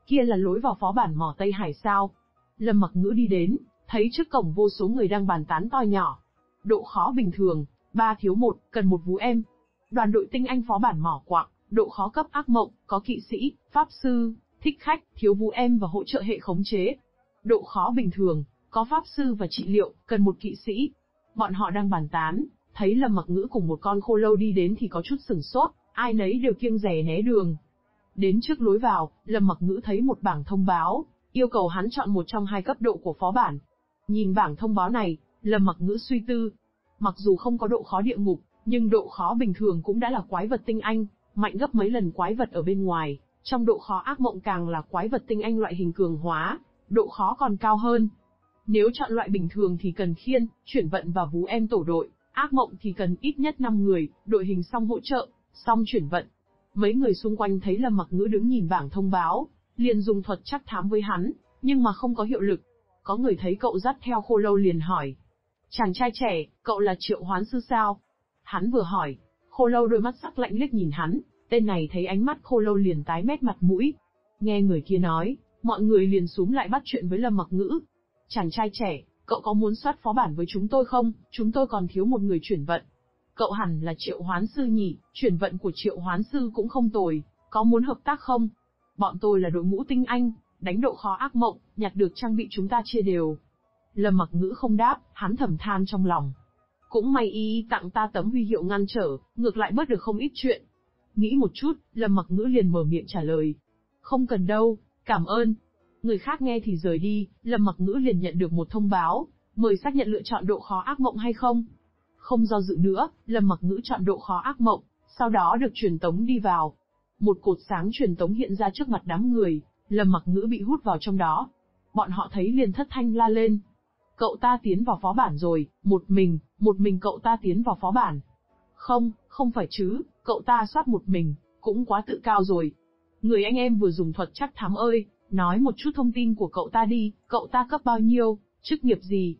Kia là lối vào phó bản mỏ Tây Hải sao? Lâm Mặc Ngữ đi đến, thấy trước cổng vô số người đang bàn tán to nhỏ. Độ khó bình thường, 3 thiếu 1, cần một vú em. Đoàn đội tinh anh phó bản mỏ quặng, độ khó cấp ác mộng, có kỵ sĩ, pháp sư, thích khách, thiếu vú em và hỗ trợ hệ khống chế. Độ khó bình thường, có pháp sư và trị liệu, cần một kỵ sĩ. Bọn họ đang bàn tán, thấy Lâm Mặc Ngữ cùng một con khô lâu đi đến thì có chút sửng sốt, ai nấy đều kiêng dè né đường. Đến trước lối vào, Lâm Mặc Ngữ thấy một bảng thông báo, yêu cầu hắn chọn một trong 2 cấp độ của phó bản. Nhìn bảng thông báo này, Lâm Mặc Ngữ suy tư. Mặc dù không có độ khó địa ngục, nhưng độ khó bình thường cũng đã là quái vật tinh anh, mạnh gấp mấy lần quái vật ở bên ngoài. Trong độ khó ác mộng càng là quái vật tinh anh loại hình cường hóa, độ khó còn cao hơn. Nếu chọn loại bình thường thì cần khiên, chuyển vận và vú em tổ đội, ác mộng thì cần ít nhất 5 người, đội hình xong hỗ trợ, xong chuyển vận. Mấy người xung quanh thấy Lâm Mặc Ngữ đứng nhìn bảng thông báo, liền dùng thuật trắc thám với hắn, nhưng mà không có hiệu lực. Có người thấy cậu dắt theo khô lâu liền hỏi. Chàng trai trẻ, cậu là triệu hoán sư sao? Hắn vừa hỏi, khô lâu đôi mắt sắc lạnh liếc nhìn hắn, tên này thấy ánh mắt khô lâu liền tái mét mặt mũi. Nghe người kia nói, mọi người liền xúm lại bắt chuyện với Lâm Mặc Ngữ. Chàng trai trẻ, cậu có muốn soát phó bản với chúng tôi không? Chúng tôi còn thiếu một người chuyển vận. Cậu hẳn là triệu hoán sư nhỉ, chuyển vận của triệu hoán sư cũng không tồi, có muốn hợp tác không? Bọn tôi là đội ngũ tinh anh, đánh độ khó ác mộng, nhặt được trang bị chúng ta chia đều. Lâm Mặc Ngữ không đáp, hắn thầm than trong lòng. Cũng may y tặng ta tấm huy hiệu ngăn trở, ngược lại bớt được không ít chuyện. Nghĩ một chút, Lâm Mặc Ngữ liền mở miệng trả lời. Không cần đâu, cảm ơn. Người khác nghe thì rời đi, Lâm Mặc Ngữ liền nhận được một thông báo, mời xác nhận lựa chọn độ khó ác mộng hay không. Không do dự nữa, Lâm Mặc Ngữ chọn độ khó ác mộng, sau đó được truyền tống đi vào. Một cột sáng truyền tống hiện ra trước mặt đám người, Lâm Mặc Ngữ bị hút vào trong đó. Bọn họ thấy liền thất thanh la lên. Cậu ta tiến vào phó bản rồi, một mình cậu ta tiến vào phó bản. Không phải chứ, cậu ta soát một mình, cũng quá tự cao rồi. Người anh em vừa dùng thuật trắc thám ơi, nói một chút thông tin của cậu ta đi, cậu ta cấp bao nhiêu, chức nghiệp gì?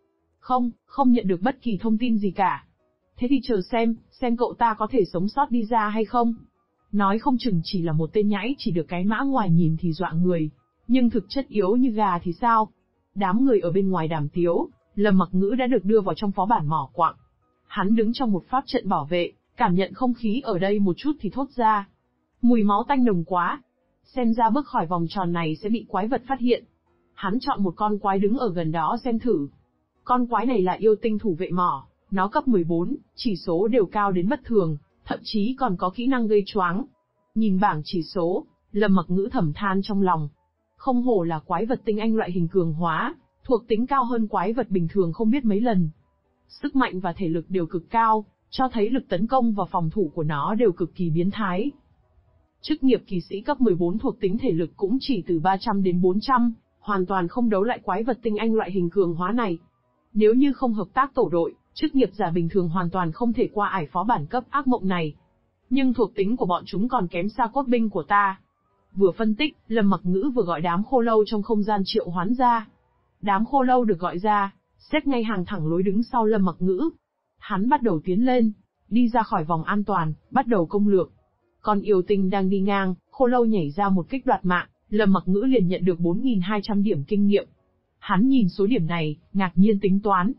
Không nhận được bất kỳ thông tin gì cả. Thế thì chờ xem cậu ta có thể sống sót đi ra hay không. Nói không chừng chỉ là một tên nhãi chỉ được cái mã ngoài nhìn thì dọa người, nhưng thực chất yếu như gà thì sao? Đám người ở bên ngoài đàm tiếu, Lâm Mặc Ngữ đã được đưa vào trong phó bản mỏ quặng. Hắn đứng trong một pháp trận bảo vệ, cảm nhận không khí ở đây một chút thì thốt ra. Mùi máu tanh nồng quá. Xem ra bước khỏi vòng tròn này sẽ bị quái vật phát hiện. Hắn chọn một con quái đứng ở gần đó xem thử. Con quái này là yêu tinh thủ vệ mỏ, nó cấp 14, chỉ số đều cao đến bất thường, thậm chí còn có kỹ năng gây choáng. Nhìn bảng chỉ số, Lâm Mặc Ngữ thầm than trong lòng. Không hổ là quái vật tinh anh loại hình cường hóa, thuộc tính cao hơn quái vật bình thường không biết mấy lần. Sức mạnh và thể lực đều cực cao, cho thấy lực tấn công và phòng thủ của nó đều cực kỳ biến thái. Chức nghiệp kỳ sĩ cấp 14 thuộc tính thể lực cũng chỉ từ 300 đến 400, hoàn toàn không đấu lại quái vật tinh anh loại hình cường hóa này. Nếu như không hợp tác tổ đội, chức nghiệp giả bình thường hoàn toàn không thể qua ải phó bản cấp ác mộng này. Nhưng thuộc tính của bọn chúng còn kém xa cốt binh của ta. Vừa phân tích, Lâm Mặc Ngữ vừa gọi đám khô lâu trong không gian triệu hoán ra. Đám khô lâu được gọi ra, xếp ngay hàng thẳng lối đứng sau Lâm Mặc Ngữ. Hắn bắt đầu tiến lên, đi ra khỏi vòng an toàn, bắt đầu công lược. Còn yêu tinh đang đi ngang, khô lâu nhảy ra một kích đoạt mạng, Lâm Mặc Ngữ liền nhận được 4.200 điểm kinh nghiệm. Hắn nhìn số điểm này, ngạc nhiên tính toán.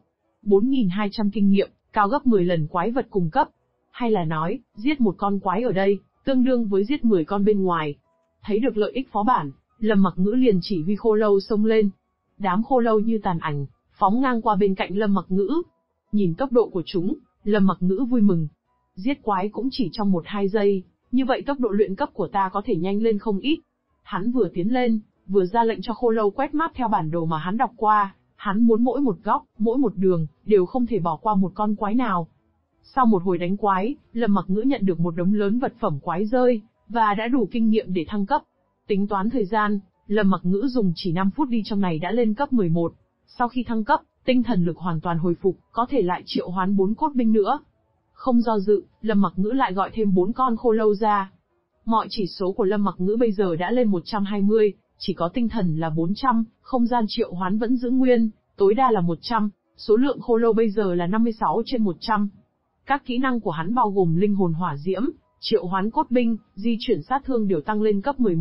4.200 kinh nghiệm, cao gấp 10 lần quái vật cùng cấp. Hay là nói, giết một con quái ở đây, tương đương với giết 10 con bên ngoài. Thấy được lợi ích phó bản, Lâm Mặc Ngữ liền chỉ huy khô lâu xông lên. Đám khô lâu như tàn ảnh, phóng ngang qua bên cạnh Lâm Mặc Ngữ. Nhìn tốc độ của chúng, Lâm Mặc Ngữ vui mừng. Giết quái cũng chỉ trong 1-2 giây, như vậy tốc độ luyện cấp của ta có thể nhanh lên không ít. Hắn vừa tiến lên, vừa ra lệnh cho khô lâu quét map theo bản đồ mà hắn đọc qua, hắn muốn mỗi một góc, mỗi một đường, đều không thể bỏ qua một con quái nào. Sau một hồi đánh quái, Lâm Mặc Ngữ nhận được một đống lớn vật phẩm quái rơi, và đã đủ kinh nghiệm để thăng cấp. Tính toán thời gian, Lâm Mặc Ngữ dùng chỉ 5 phút đi trong này đã lên cấp 11. Sau khi thăng cấp, tinh thần lực hoàn toàn hồi phục, có thể lại triệu hoán 4 cốt binh nữa. Không do dự, Lâm Mặc Ngữ lại gọi thêm 4 con khô lâu ra. Mọi chỉ số của Lâm Mặc Ngữ bây giờ đã lên 120, chỉ có tinh thần là 400, không gian triệu hoán vẫn giữ nguyên, tối đa là 100, số lượng khô lâu bây giờ là 56 trên 100. Các kỹ năng của hắn bao gồm linh hồn hỏa diễm, triệu hoán cốt binh, di chuyển sát thương đều tăng lên cấp 11.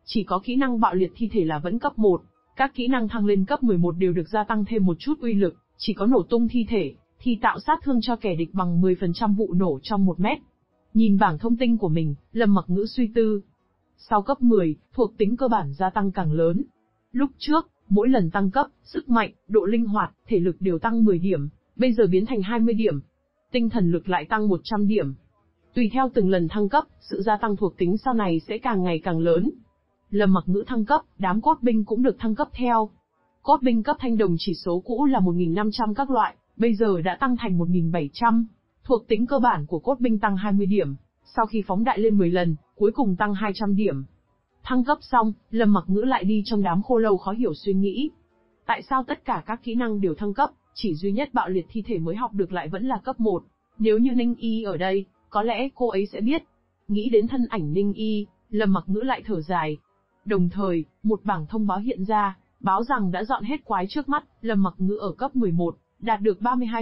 Chỉ có kỹ năng bạo liệt thi thể là vẫn cấp 1, các kỹ năng thăng lên cấp 11 đều được gia tăng thêm một chút uy lực, chỉ có nổ tung thi thể thì tạo sát thương cho kẻ địch bằng 10% vụ nổ trong 1 mét. Nhìn bảng thông tin của mình, Lâm Mặc Ngữ suy tư. Sau cấp 10, thuộc tính cơ bản gia tăng càng lớn. Lúc trước, mỗi lần tăng cấp, sức mạnh, độ linh hoạt, thể lực đều tăng 10 điểm, bây giờ biến thành 20 điểm. Tinh thần lực lại tăng 100 điểm. Tùy theo từng lần thăng cấp, sự gia tăng thuộc tính sau này sẽ càng ngày càng lớn. Lâm Mặc Ngữ thăng cấp, đám cốt binh cũng được thăng cấp theo. Cốt binh cấp thanh đồng chỉ số cũ là 1.500 các loại, bây giờ đã tăng thành 1.700. Thuộc tính cơ bản của cốt binh tăng 20 điểm, sau khi phóng đại lên 10 lần, cuối cùng tăng 200 điểm. Thăng cấp xong, Lâm Mặc Ngữ lại đi trong đám khô lâu khó hiểu suy nghĩ. Tại sao tất cả các kỹ năng đều thăng cấp, chỉ duy nhất bạo liệt thi thể mới học được lại vẫn là cấp 1? Nếu như Ninh Y ở đây, có lẽ cô ấy sẽ biết. Nghĩ đến thân ảnh Ninh Y, Lâm Mặc Ngữ lại thở dài. Đồng thời, một bảng thông báo hiện ra, báo rằng đã dọn hết quái trước mắt, Lâm Mặc Ngữ ở cấp 11, đạt được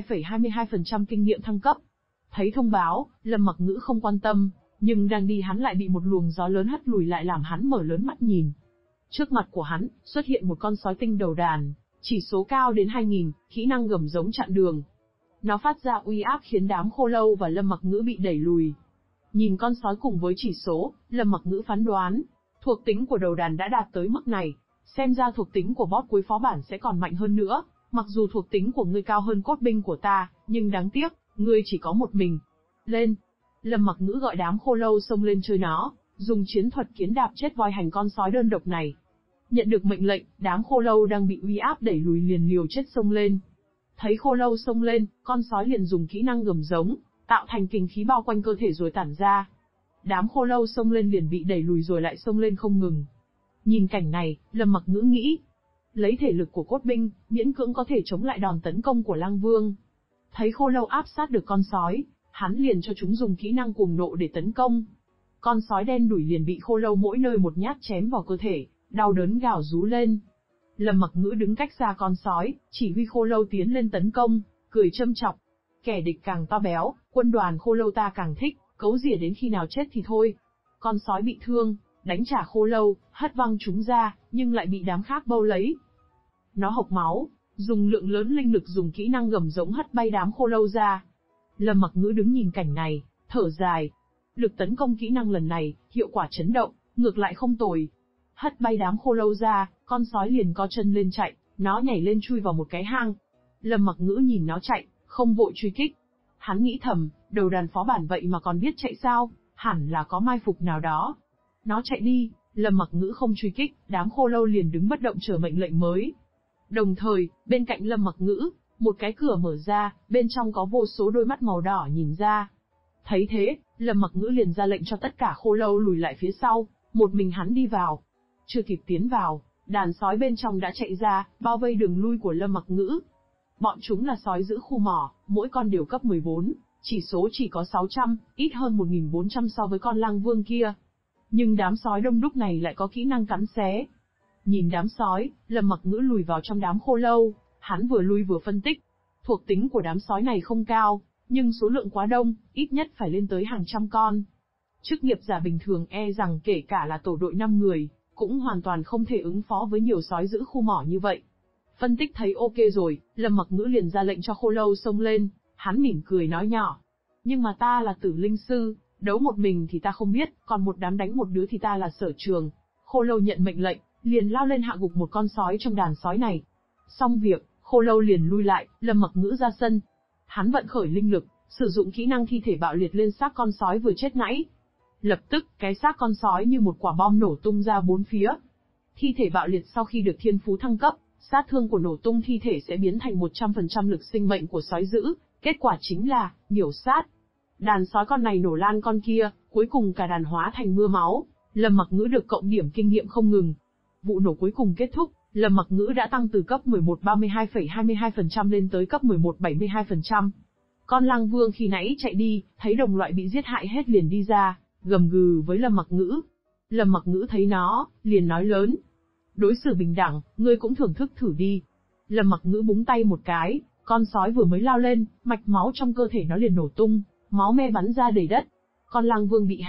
32,22% kinh nghiệm thăng cấp. Thấy thông báo, Lâm Mặc Ngữ không quan tâm, nhưng đang đi hắn lại bị một luồng gió lớn hất lùi lại làm hắn mở lớn mắt nhìn. Trước mặt của hắn, xuất hiện một con sói tinh đầu đàn, chỉ số cao đến 2000, kỹ năng gầm giống chặn đường. Nó phát ra uy áp khiến đám khô lâu và Lâm Mặc Ngữ bị đẩy lùi. Nhìn con sói cùng với chỉ số, Lâm Mặc Ngữ phán đoán, thuộc tính của đầu đàn đã đạt tới mức này, xem ra thuộc tính của boss cuối phó bản sẽ còn mạnh hơn nữa. Mặc dù thuộc tính của ngươi cao hơn cốt binh của ta, nhưng đáng tiếc, ngươi chỉ có một mình. Lên! Lâm Mặc Ngữ gọi đám khô lâu xông lên chơi nó, dùng chiến thuật kiến đạp chết voi hành con sói đơn độc này. Nhận được mệnh lệnh, đám khô lâu đang bị uy áp đẩy lùi liền liều chết xông lên. Thấy khô lâu xông lên, con sói liền dùng kỹ năng gầm giống, tạo thành kình khí bao quanh cơ thể rồi tản ra. Đám khô lâu xông lên liền bị đẩy lùi rồi lại xông lên không ngừng. Nhìn cảnh này, Lâm Mặc Ngữ nghĩ, lấy thể lực của cốt binh, miễn cưỡng có thể chống lại đòn tấn công của Lang Vương. Thấy khô lâu áp sát được con sói, hắn liền cho chúng dùng kỹ năng cuồng nộ để tấn công. Con sói đen đủi liền bị khô lâu mỗi nơi một nhát chém vào cơ thể, đau đớn gào rú lên. Lâm Mặc Ngữ đứng cách xa con sói, chỉ huy khô lâu tiến lên tấn công, cười châm chọc. Kẻ địch càng to béo, quân đoàn khô lâu ta càng thích, cấu rỉa đến khi nào chết thì thôi. Con sói bị thương, đánh trả khô lâu, hất văng chúng ra, nhưng lại bị đám khác bâu lấy. Nó hộc máu, dùng lượng lớn linh lực dùng kỹ năng gầm giống hất bay đám khô lâu ra. Lâm Mặc Ngữ đứng nhìn cảnh này, thở dài. Lực tấn công kỹ năng lần này, hiệu quả chấn động, ngược lại không tồi. Hất bay đám khô lâu ra, con sói liền co chân lên chạy, nó nhảy lên chui vào một cái hang. Lâm Mặc Ngữ nhìn nó chạy, không vội truy kích. Hắn nghĩ thầm, đầu đàn phó bản vậy mà còn biết chạy sao, hẳn là có mai phục nào đó. Nó chạy đi, Lâm Mặc Ngữ không truy kích, đám khô lâu liền đứng bất động chờ mệnh lệnh mới. Đồng thời, bên cạnh Lâm Mặc Ngữ, một cái cửa mở ra, bên trong có vô số đôi mắt màu đỏ nhìn ra. Thấy thế, Lâm Mặc Ngữ liền ra lệnh cho tất cả khô lâu lùi lại phía sau, một mình hắn đi vào. Chưa kịp tiến vào, đàn sói bên trong đã chạy ra, bao vây đường lui của Lâm Mặc Ngữ. Bọn chúng là sói giữ khu mỏ, mỗi con đều cấp 14, chỉ số chỉ có 600, ít hơn 1400 so với con lang vương kia. Nhưng đám sói đông đúc này lại có kỹ năng cắn xé. Nhìn đám sói, Lâm Mặc Ngữ lùi vào trong đám khô lâu, hắn vừa lui vừa phân tích. Thuộc tính của đám sói này không cao, nhưng số lượng quá đông, ít nhất phải lên tới hàng trăm con. Chức nghiệp giả bình thường e rằng kể cả là tổ đội 5 người, cũng hoàn toàn không thể ứng phó với nhiều sói giữ khu mỏ như vậy. Phân tích thấy ok rồi, Lâm Mặc Ngữ liền ra lệnh cho khô lâu xông lên, hắn mỉm cười nói nhỏ. Nhưng mà ta là tử linh sư, đấu một mình thì ta không biết, còn một đám đánh một đứa thì ta là sở trường. Khô lâu nhận mệnh lệnh, liền lao lên hạ gục một con sói trong đàn sói này. Xong việc, khô lâu liền lui lại, Lâm Mặc Ngữ ra sân. Hắn vận khởi linh lực, sử dụng kỹ năng thi thể bạo liệt lên xác con sói vừa chết nãy. Lập tức, cái xác con sói như một quả bom nổ tung ra bốn phía. Thi thể bạo liệt sau khi được thiên phú thăng cấp, sát thương của nổ tung thi thể sẽ biến thành 100% lực sinh mệnh của sói dữ, kết quả chính là miểu sát. Đàn sói con này nổ lan con kia, cuối cùng cả đàn hóa thành mưa máu. Lâm Mặc Ngữ được cộng điểm kinh nghiệm không ngừng. Vụ nổ cuối cùng kết thúc, Lâm Mặc Ngữ đã tăng từ cấp 11 32,22% lên tới cấp 11 72%. Con lang vương khi nãy chạy đi, thấy đồng loại bị giết hại hết liền đi ra, gầm gừ với Lâm Mặc Ngữ. Lâm Mặc Ngữ thấy nó, liền nói lớn. Đối xử bình đẳng, ngươi cũng thưởng thức thử đi. Lâm Mặc Ngữ búng tay một cái, con sói vừa mới lao lên, mạch máu trong cơ thể nó liền nổ tung, máu me bắn ra đầy đất. Con lang vương bị hạ,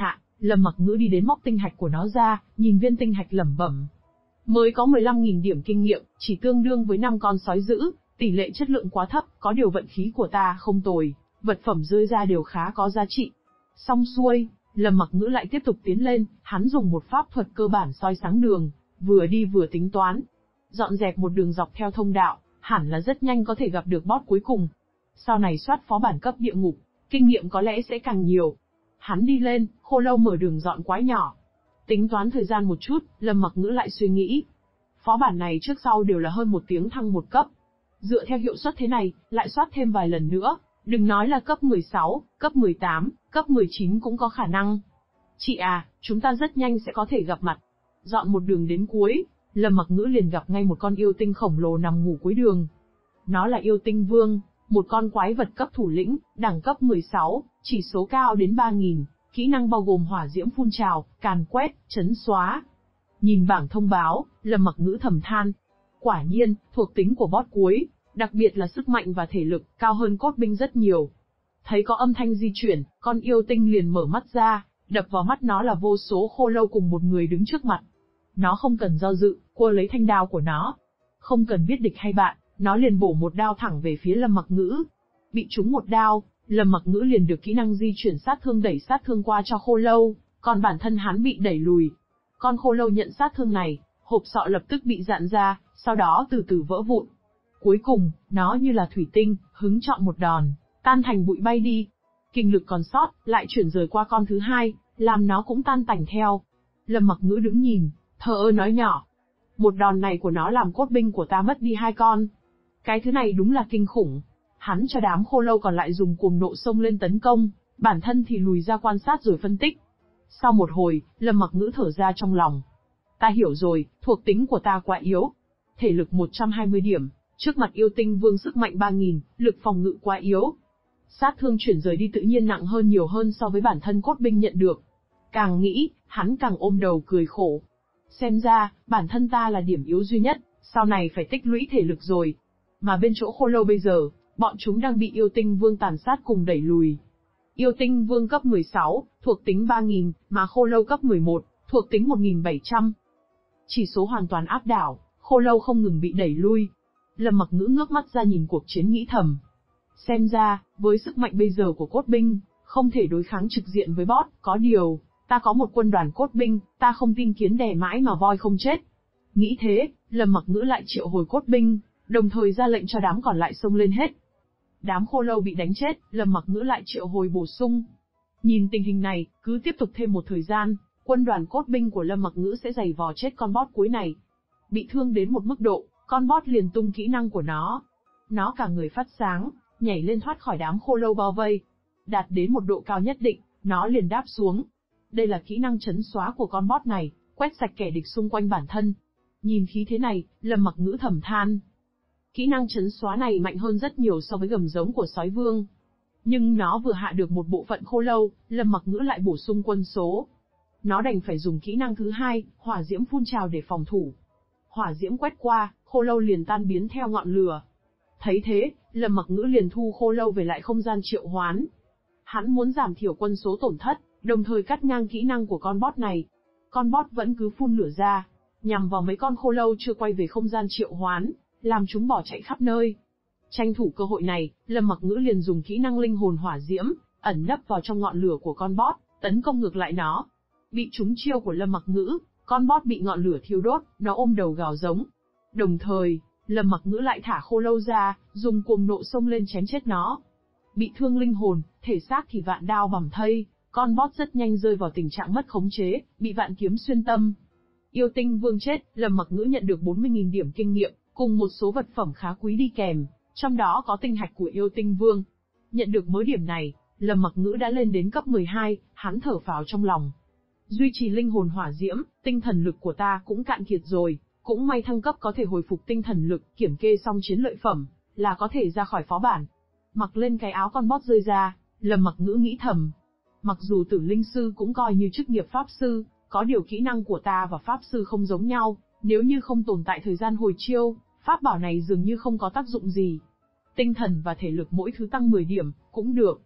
Lâm Mặc Ngữ đi đến móc tinh hạch của nó ra, nhìn viên tinh hạch lẩm bẩm. Mới có 15.000 điểm kinh nghiệm, chỉ tương đương với 5 con sói dữ, tỷ lệ chất lượng quá thấp, có điều vận khí của ta không tồi, vật phẩm rơi ra đều khá có giá trị. Xong xuôi, Lâm Mặc Ngữ lại tiếp tục tiến lên, hắn dùng một pháp thuật cơ bản soi sáng đường, vừa đi vừa tính toán. Dọn dẹp một đường dọc theo thông đạo, hẳn là rất nhanh có thể gặp được boss cuối cùng. Sau này soát phó bản cấp địa ngục, kinh nghiệm có lẽ sẽ càng nhiều. Hắn đi lên, Khô Lâu mở đường dọn quái nhỏ. Tính toán thời gian một chút, Lâm Mặc Ngữ lại suy nghĩ. Phó bản này trước sau đều là hơn 1 tiếng thăng 1 cấp. Dựa theo hiệu suất thế này, lại soát thêm vài lần nữa, đừng nói là cấp 16, cấp 18, cấp 19 cũng có khả năng. Chị à, chúng ta rất nhanh sẽ có thể gặp mặt. Dọn một đường đến cuối, Lâm Mặc Ngữ liền gặp ngay một con yêu tinh khổng lồ nằm ngủ cuối đường. Nó là yêu tinh vương, một con quái vật cấp thủ lĩnh, đẳng cấp 16, chỉ số cao đến 3000, kỹ năng bao gồm hỏa diễm phun trào, càn quét, chấn xóa. Nhìn bảng thông báo, Lâm Mặc Ngữ thầm than. Quả nhiên, thuộc tính của boss cuối, đặc biệt là sức mạnh và thể lực, cao hơn cốt binh rất nhiều. Thấy có âm thanh di chuyển, con yêu tinh liền mở mắt ra, đập vào mắt nó là vô số khô lâu cùng một người đứng trước mặt. Nó không cần do dự, cua lấy thanh đao của nó. Không cần biết địch hay bạn, nó liền bổ một đao thẳng về phía Lâm Mặc Ngữ. Bị trúng một đao, Lâm Mặc Ngữ liền được kỹ năng di chuyển sát thương đẩy sát thương qua cho khô lâu, còn bản thân hắn bị đẩy lùi. Con khô lâu nhận sát thương này, hộp sọ lập tức bị rạn ra, sau đó từ từ vỡ vụn. Cuối cùng, nó như là thủy tinh, hứng chọn một đòn, tan thành bụi bay đi. Kinh lực còn sót, lại chuyển rời qua con thứ hai, làm nó cũng tan tành theo. Lâm Mặc Ngữ đứng nhìn, thờ ơ nói nhỏ. Một đòn này của nó làm cốt binh của ta mất đi 2 con. Cái thứ này đúng là kinh khủng. Hắn cho đám khô lâu còn lại dùng cuồng nộ xông lên tấn công, bản thân thì lùi ra quan sát rồi phân tích. Sau một hồi, Lâm Mặc Ngữ thở ra trong lòng. Ta hiểu rồi, thuộc tính của ta quá yếu. Thể lực 120 điểm, trước mặt yêu tinh vương sức mạnh 3000, lực phòng ngự quá yếu. Sát thương chuyển rời đi tự nhiên nặng hơn nhiều hơn so với bản thân cốt binh nhận được. Càng nghĩ, hắn càng ôm đầu cười khổ. Xem ra, bản thân ta là điểm yếu duy nhất, sau này phải tích lũy thể lực rồi. Mà bên chỗ khô lâu bây giờ, bọn chúng đang bị yêu tinh vương tàn sát cùng đẩy lùi. Yêu tinh vương cấp 16, thuộc tính 3000, mà khô lâu cấp 11, thuộc tính 1700. Chỉ số hoàn toàn áp đảo, khô lâu không ngừng bị đẩy lui. Lâm Mặc Ngữ ngước mắt ra nhìn cuộc chiến nghĩ thầm. Xem ra, với sức mạnh bây giờ của cốt binh, không thể đối kháng trực diện với boss, có điều, ta có một quân đoàn cốt binh, ta không tin kiến đè mãi mà voi không chết. Nghĩ thế, Lâm Mặc Ngữ lại triệu hồi cốt binh, đồng thời ra lệnh cho đám còn lại xông lên hết. Đám khô lâu bị đánh chết, Lâm Mặc Ngữ lại triệu hồi bổ sung. Nhìn tình hình này, cứ tiếp tục thêm một thời gian, quân đoàn cốt binh của Lâm Mặc Ngữ sẽ giày vò chết con boss cuối này. Bị thương đến một mức độ, con boss liền tung kỹ năng của nó. Nó cả người phát sáng, nhảy lên thoát khỏi đám khô lâu bao vây. Đạt đến một độ cao nhất định, nó liền đáp xuống. Đây là kỹ năng chấn xóa của con boss này, quét sạch kẻ địch xung quanh bản thân. Nhìn khí thế này, Lâm Mặc Ngữ thầm than. Kỹ năng chấn xóa này mạnh hơn rất nhiều so với gầm giống của sói vương. Nhưng nó vừa hạ được một bộ phận khô lâu, Lâm Mặc Ngữ lại bổ sung quân số. Nó đành phải dùng kỹ năng thứ hai, hỏa diễm phun trào để phòng thủ. Hỏa diễm quét qua, khô lâu liền tan biến theo ngọn lửa. Thấy thế, Lâm Mặc Ngữ liền thu khô lâu về lại không gian triệu hoán. Hắn muốn giảm thiểu quân số tổn thất, đồng thời cắt ngang kỹ năng của con boss này. Con boss vẫn cứ phun lửa ra, nhằm vào mấy con khô lâu chưa quay về không gian triệu hoán, làm chúng bỏ chạy khắp nơi. Tranh thủ cơ hội này, Lâm Mặc Ngữ liền dùng kỹ năng linh hồn hỏa diễm, ẩn nấp vào trong ngọn lửa của con boss, tấn công ngược lại nó. Bị trúng chiêu của Lâm Mặc Ngữ, con boss bị ngọn lửa thiêu đốt, nó ôm đầu gào giống. Đồng thời, Lâm Mặc Ngữ lại thả khô lâu ra, dùng cuồng nộ xông lên chém chết nó. Bị thương linh hồn, thể xác thì vạn đao bầm thây, con boss rất nhanh rơi vào tình trạng mất khống chế, bị vạn kiếm xuyên tâm. Yêu tinh vương chết, Lâm Mặc Ngữ nhận được 40.000 điểm kinh nghiệm, cùng một số vật phẩm khá quý đi kèm, trong đó có tinh hạch của yêu tinh vương. Nhận được mớ điểm này, Lâm Mặc Ngữ đã lên đến cấp 12, hắn thở phào trong lòng. Duy trì linh hồn hỏa diễm, tinh thần lực của ta cũng cạn kiệt rồi, cũng may thăng cấp có thể hồi phục tinh thần lực, kiểm kê xong chiến lợi phẩm, là có thể ra khỏi phó bản. Mặc lên cái áo con boss rơi ra, Lâm Mặc Ngữ nghĩ thầm. Mặc dù tử linh sư cũng coi như chức nghiệp pháp sư, có điều kỹ năng của ta và pháp sư không giống nhau, nếu như không tồn tại thời gian hồi chiêu, pháp bảo này dường như không có tác dụng gì. Tinh thần và thể lực mỗi thứ tăng 10 điểm, cũng được.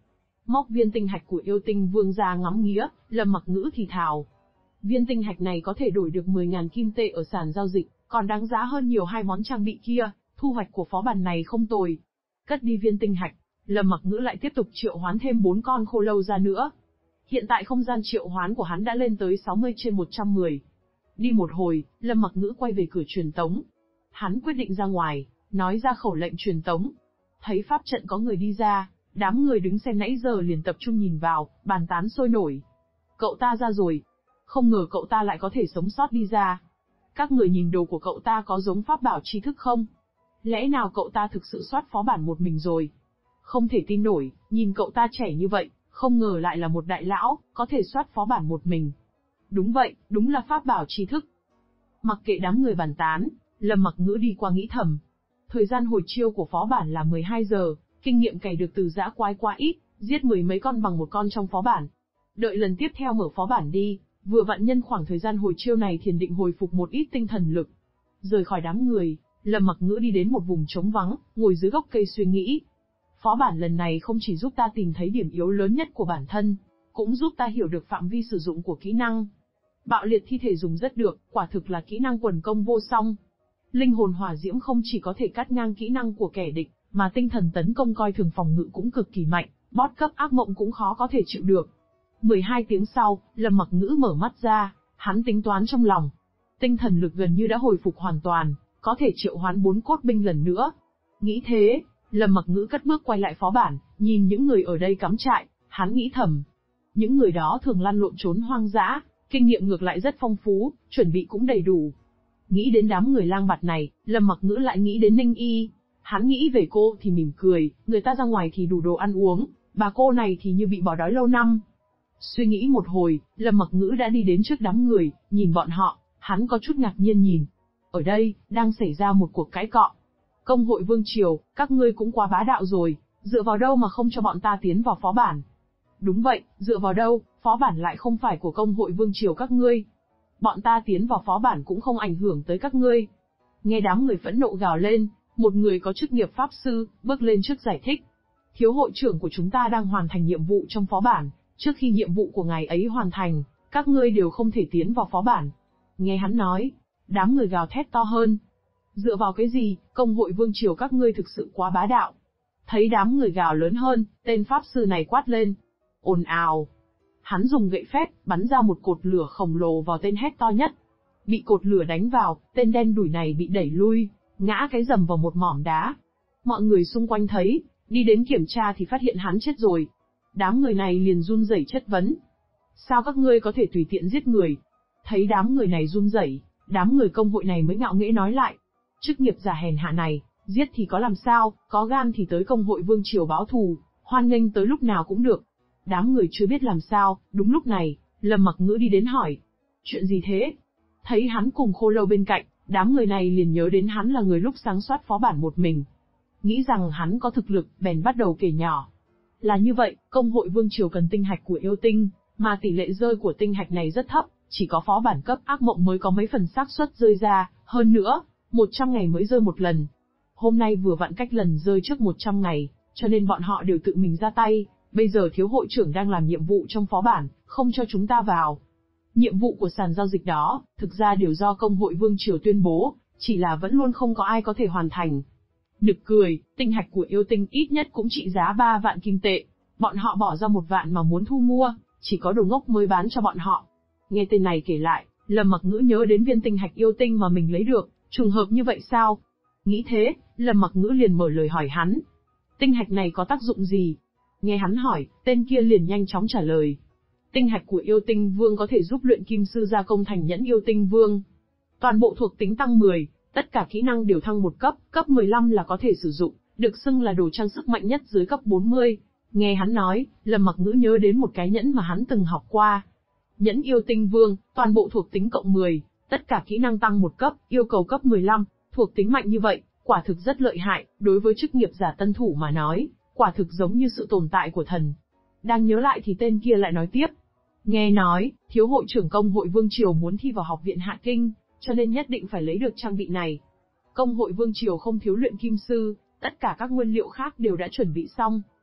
móc viên tinh hạch của yêu tinh vương ra ngắm nghía, Lâm Mặc Ngữ thì thào. Viên tinh hạch này có thể đổi được 10.000 kim tệ ở sàn giao dịch, còn đáng giá hơn nhiều hai món trang bị kia, thu hoạch của phó bản này không tồi. Cất đi viên tinh hạch, Lâm Mặc Ngữ lại tiếp tục triệu hoán thêm 4 con khô lâu ra nữa. Hiện tại không gian triệu hoán của hắn đã lên tới 60/110. Đi một hồi, Lâm Mặc Ngữ quay về cửa truyền tống. Hắn quyết định ra ngoài, nói ra khẩu lệnh truyền tống. Thấy pháp trận có người đi ra, đám người đứng xem nãy giờ liền tập trung nhìn vào, bàn tán sôi nổi. Cậu ta ra rồi. Không ngờ cậu ta lại có thể sống sót đi ra. Các người nhìn đồ của cậu ta có giống pháp bảo tri thức không? Lẽ nào cậu ta thực sự soát phó bản một mình rồi? Không thể tin nổi, nhìn cậu ta trẻ như vậy, không ngờ lại là một đại lão, có thể soát phó bản một mình. Đúng vậy, đúng là pháp bảo tri thức. Mặc kệ đám người bàn tán, Lâm Mặc Ngữ đi qua nghĩ thầm. Thời gian hồi chiêu của phó bản là 12 giờ, kinh nghiệm cày được từ dã quái quá ít, giết 10 mấy con bằng một con trong phó bản. Đợi lần tiếp theo mở phó bản đi, vừa vặn nhân khoảng thời gian hồi chiêu này thiền định hồi phục một ít tinh thần lực. Rời khỏi đám người, Lâm Mặc Ngữ đi đến một vùng trống vắng, ngồi dưới gốc cây suy nghĩ. Phó bản lần này không chỉ giúp ta tìm thấy điểm yếu lớn nhất của bản thân, cũng giúp ta hiểu được phạm vi sử dụng của kỹ năng. Bạo liệt thi thể dùng rất được, quả thực là kỹ năng quần công vô song. Linh hồn hỏa diễm không chỉ có thể cắt ngang kỹ năng của kẻ địch, mà tinh thần tấn công coi thường phòng ngự cũng cực kỳ mạnh, boss cấp ác mộng cũng khó có thể chịu được. 12 tiếng sau, Lâm Mặc Ngữ mở mắt ra, hắn tính toán trong lòng. Tinh thần lực gần như đã hồi phục hoàn toàn, có thể triệu hoán 4 cốt binh lần nữa. Nghĩ thế, Lâm Mặc Ngữ cất bước quay lại phó bản, nhìn những người ở đây cắm trại, hắn nghĩ thầm. Những người đó thường lăn lộn trốn hoang dã, kinh nghiệm ngược lại rất phong phú, chuẩn bị cũng đầy đủ. Nghĩ đến đám người lang bạt này, Lâm Mặc Ngữ lại nghĩ đến Ninh Y. Hắn nghĩ về cô thì mỉm cười, người ta ra ngoài thì đủ đồ ăn uống, bà cô này thì như bị bỏ đói lâu năm. Suy nghĩ một hồi, Lâm Mặc Ngữ đã đi đến trước đám người, nhìn bọn họ, hắn có chút ngạc nhiên nhìn. Ở đây, đang xảy ra một cuộc cãi cọ. Công hội Vương Triều, các ngươi cũng quá bá đạo rồi, dựa vào đâu mà không cho bọn ta tiến vào phó bản? Đúng vậy, dựa vào đâu, phó bản lại không phải của công hội Vương Triều các ngươi. Bọn ta tiến vào phó bản cũng không ảnh hưởng tới các ngươi. Nghe đám người phẫn nộ gào lên, một người có chức nghiệp pháp sư, bước lên trước giải thích. Thiếu hội trưởng của chúng ta đang hoàn thành nhiệm vụ trong phó bản, trước khi nhiệm vụ của ngài ấy hoàn thành, các ngươi đều không thể tiến vào phó bản. Nghe hắn nói, đám người gào thét to hơn. Dựa vào cái gì, công hội Vương Triều các ngươi thực sự quá bá đạo. Thấy đám người gào lớn hơn, tên pháp sư này quát lên. Ồn ào. Hắn dùng gậy phép, bắn ra một cột lửa khổng lồ vào tên hét to nhất. Bị cột lửa đánh vào, tên đen đủi này bị đẩy lui, ngã cái rầm vào một mỏm đá. Mọi người xung quanh thấy, đi đến kiểm tra thì phát hiện hắn chết rồi. Đám người này liền run rẩy chất vấn. Sao các ngươi có thể tùy tiện giết người? Thấy đám người này run rẩy, đám người công hội này mới ngạo nghễ nói lại. Chức nghiệp giả hèn hạ này, giết thì có làm sao, có gan thì tới công hội Vương Triều báo thù, hoan nghênh tới lúc nào cũng được. Đám người chưa biết làm sao, đúng lúc này, Lâm Mặc Ngữ đi đến hỏi. Chuyện gì thế? Thấy hắn cùng khô lâu bên cạnh, đám người này liền nhớ đến hắn là người lúc sáng soát phó bản một mình. Nghĩ rằng hắn có thực lực, bèn bắt đầu kể nhỏ. Là như vậy, công hội Vương Triều cần tinh hạch của yêu tinh, mà tỷ lệ rơi của tinh hạch này rất thấp, chỉ có phó bản cấp ác mộng mới có mấy phần xác suất rơi ra, hơn nữa, 100 ngày mới rơi một lần. Hôm nay vừa vặn cách lần rơi trước 100 ngày, cho nên bọn họ đều tự mình ra tay, bây giờ thiếu hội trưởng đang làm nhiệm vụ trong phó bản, không cho chúng ta vào. Nhiệm vụ của sàn giao dịch đó, thực ra đều do công hội Vương Triều tuyên bố, chỉ là vẫn luôn không có ai có thể hoàn thành. Nực cười, tinh hạch của yêu tinh ít nhất cũng trị giá 3 vạn kim tệ. Bọn họ bỏ ra 1 vạn mà muốn thu mua, chỉ có đồ ngốc mới bán cho bọn họ. Nghe tên này kể lại, Lâm Mặc Ngữ nhớ đến viên tinh hạch yêu tinh mà mình lấy được, trùng hợp như vậy sao? Nghĩ thế, Lâm Mặc Ngữ liền mở lời hỏi hắn. Tinh hạch này có tác dụng gì? Nghe hắn hỏi, tên kia liền nhanh chóng trả lời. Tinh hạch của yêu tinh vương có thể giúp luyện kim sư gia công thành nhẫn yêu tinh vương. Toàn bộ thuộc tính tăng 10, tất cả kỹ năng đều thăng một cấp 15 là có thể sử dụng, được xưng là đồ trang sức mạnh nhất dưới cấp 40. Nghe hắn nói, Lâm Mặc Ngữ nhớ đến một cái nhẫn mà hắn từng học qua. Nhẫn yêu tinh vương, toàn bộ thuộc tính cộng 10, tất cả kỹ năng tăng một cấp, yêu cầu cấp 15, thuộc tính mạnh như vậy, quả thực rất lợi hại, đối với chức nghiệp giả tân thủ mà nói, quả thực giống như sự tồn tại của thần. Đang nhớ lại thì tên kia lại nói tiếp. Nghe nói, thiếu hội trưởng công hội Vương Triều muốn thi vào học viện Hạ Kinh, cho nên nhất định phải lấy được trang bị này. Công hội Vương Triều không thiếu luyện kim sư, tất cả các nguyên liệu khác đều đã chuẩn bị xong.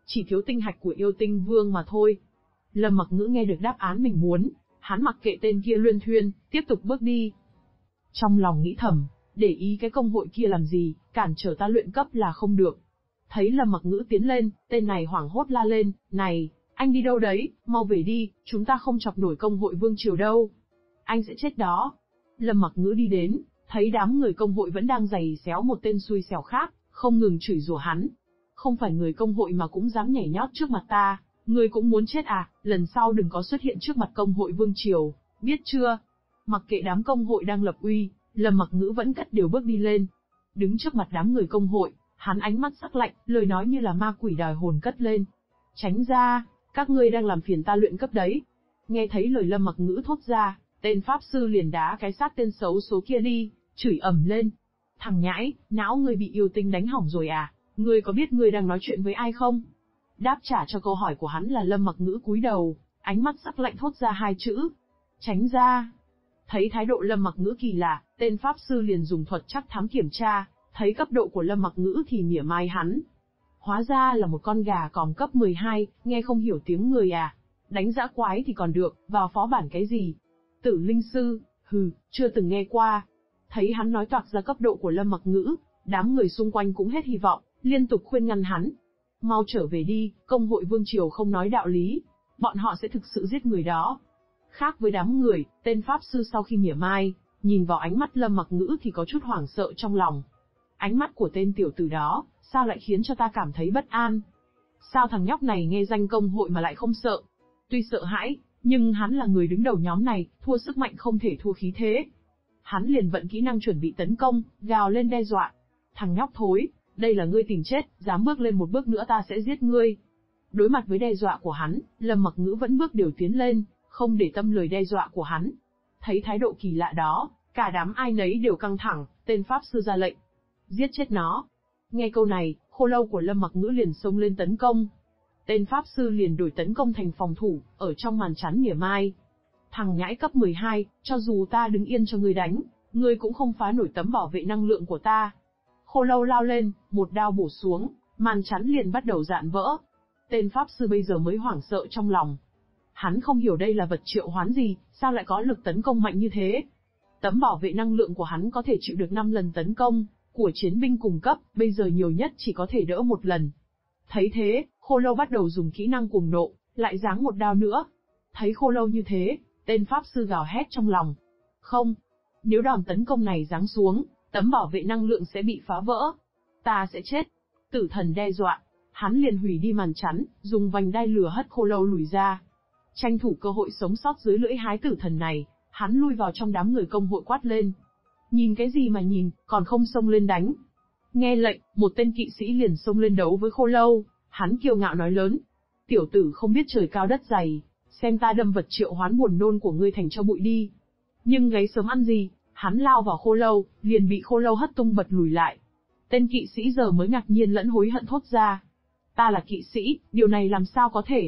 chỉ thiếu tinh hạch của yêu tinh vương mà thôi. Lâm Mặc Ngữ nghe được đáp án mình muốn, hắn mặc kệ tên kia luyên thuyên, tiếp tục bước đi. Trong lòng nghĩ thầm, để ý cái công hội kia làm gì, cản trở ta luyện cấp là không được. Thấy Lâm Mặc Ngữ tiến lên, tên này hoảng hốt la lên, này, anh đi đâu đấy, mau về đi, chúng ta không chọc nổi công hội vương triều đâu. Anh sẽ chết đó. Lâm Mặc Ngữ đi đến, thấy đám người công hội vẫn đang giày xéo một tên xui xẻo khác, không ngừng chửi rủa hắn. Không phải người công hội mà cũng dám nhảy nhót trước mặt ta, ngươi cũng muốn chết à, lần sau đừng có xuất hiện trước mặt công hội vương triều, biết chưa? Mặc kệ đám công hội đang lập uy, Lâm Mặc Ngữ vẫn cất điều bước đi lên. Đứng trước mặt đám người công hội, hắn ánh mắt sắc lạnh, lời nói như là ma quỷ đòi hồn cất lên. Tránh ra, các ngươi đang làm phiền ta luyện cấp đấy. Nghe thấy lời Lâm Mặc Ngữ thốt ra, tên pháp sư liền đá cái xác tên xấu số kia đi, chửi ầm lên. Thằng nhãi, não ngươi bị yêu tinh đánh hỏng rồi à, ngươi có biết ngươi đang nói chuyện với ai không? Đáp trả cho câu hỏi của hắn là Lâm Mặc Ngữ cúi đầu, ánh mắt sắc lạnh thốt ra hai chữ. Tránh ra. Thấy thái độ Lâm Mặc Ngữ kỳ lạ, tên pháp sư liền dùng thuật trắc thám kiểm tra, thấy cấp độ của Lâm Mặc Ngữ thì mỉa mai hắn. Hóa ra là một con gà còm cấp 12, nghe không hiểu tiếng người à. Đánh dã quái thì còn được, vào phó bản cái gì? Tử linh sư, hừ, chưa từng nghe qua. Thấy hắn nói toạc ra cấp độ của Lâm Mặc Ngữ, đám người xung quanh cũng hết hy vọng, liên tục khuyên ngăn hắn. Mau trở về đi, công hội vương triều không nói đạo lý. Bọn họ sẽ thực sự giết người đó. Khác với đám người, tên pháp sư sau khi mỉa mai, nhìn vào ánh mắt Lâm Mặc Ngữ thì có chút hoảng sợ trong lòng. Ánh mắt của tên tiểu tử đó, sao lại khiến cho ta cảm thấy bất an? Sao thằng nhóc này nghe danh công hội mà lại không sợ? Tuy sợ hãi, nhưng hắn là người đứng đầu nhóm này, thua sức mạnh không thể thua khí thế. Hắn liền vận kỹ năng chuẩn bị tấn công, gào lên đe dọa. Thằng nhóc thối, đây là ngươi tìm chết, dám bước lên một bước nữa ta sẽ giết ngươi. Đối mặt với đe dọa của hắn, Lâm Mặc Ngữ vẫn bước điều tiến lên, không để tâm lời đe dọa của hắn. Thấy thái độ kỳ lạ đó, cả đám ai nấy đều căng thẳng, tên pháp sư ra lệnh. Giết chết nó. Nghe câu này, khô lâu của Lâm Mặc Ngữ liền xông lên tấn công. Tên pháp sư liền đổi tấn công thành phòng thủ, ở trong màn chắn mỉa mai. Thằng nhãi cấp 12, cho dù ta đứng yên cho ngươi đánh, ngươi cũng không phá nổi tấm bảo vệ năng lượng của ta. Khô lâu lao lên, một đao bổ xuống, màn chắn liền bắt đầu dạn vỡ. Tên pháp sư bây giờ mới hoảng sợ trong lòng. Hắn không hiểu đây là vật triệu hoán gì, sao lại có lực tấn công mạnh như thế. Tấm bảo vệ năng lượng của hắn có thể chịu được 5 lần tấn công của chiến binh cùng cấp, bây giờ nhiều nhất chỉ có thể đỡ một lần. Thấy thế, khô lâu bắt đầu dùng kỹ năng cuồng nộ, lại giáng một đao nữa. Thấy khô lâu như thế, tên pháp sư gào hét trong lòng. Không, nếu đòn tấn công này giáng xuống, tấm bảo vệ năng lượng sẽ bị phá vỡ. Ta sẽ chết. Tử thần đe dọa, hắn liền hủy đi màn chắn, dùng vành đai lửa hất khô lâu lùi ra. Tranh thủ cơ hội sống sót dưới lưỡi hái tử thần này, hắn lui vào trong đám người công hội quát lên. Nhìn cái gì mà nhìn, còn không xông lên đánh. Nghe lệnh, một tên kỵ sĩ liền xông lên đấu với khô lâu, hắn kiêu ngạo nói lớn. Tiểu tử không biết trời cao đất dày, xem ta đâm vật triệu hoán buồn nôn của ngươi thành cho bụi đi. Nhưng gáy sớm ăn gì, hắn lao vào khô lâu, liền bị khô lâu hất tung bật lùi lại. Tên kỵ sĩ giờ mới ngạc nhiên lẫn hối hận thốt ra. Ta là kỵ sĩ, điều này làm sao có thể?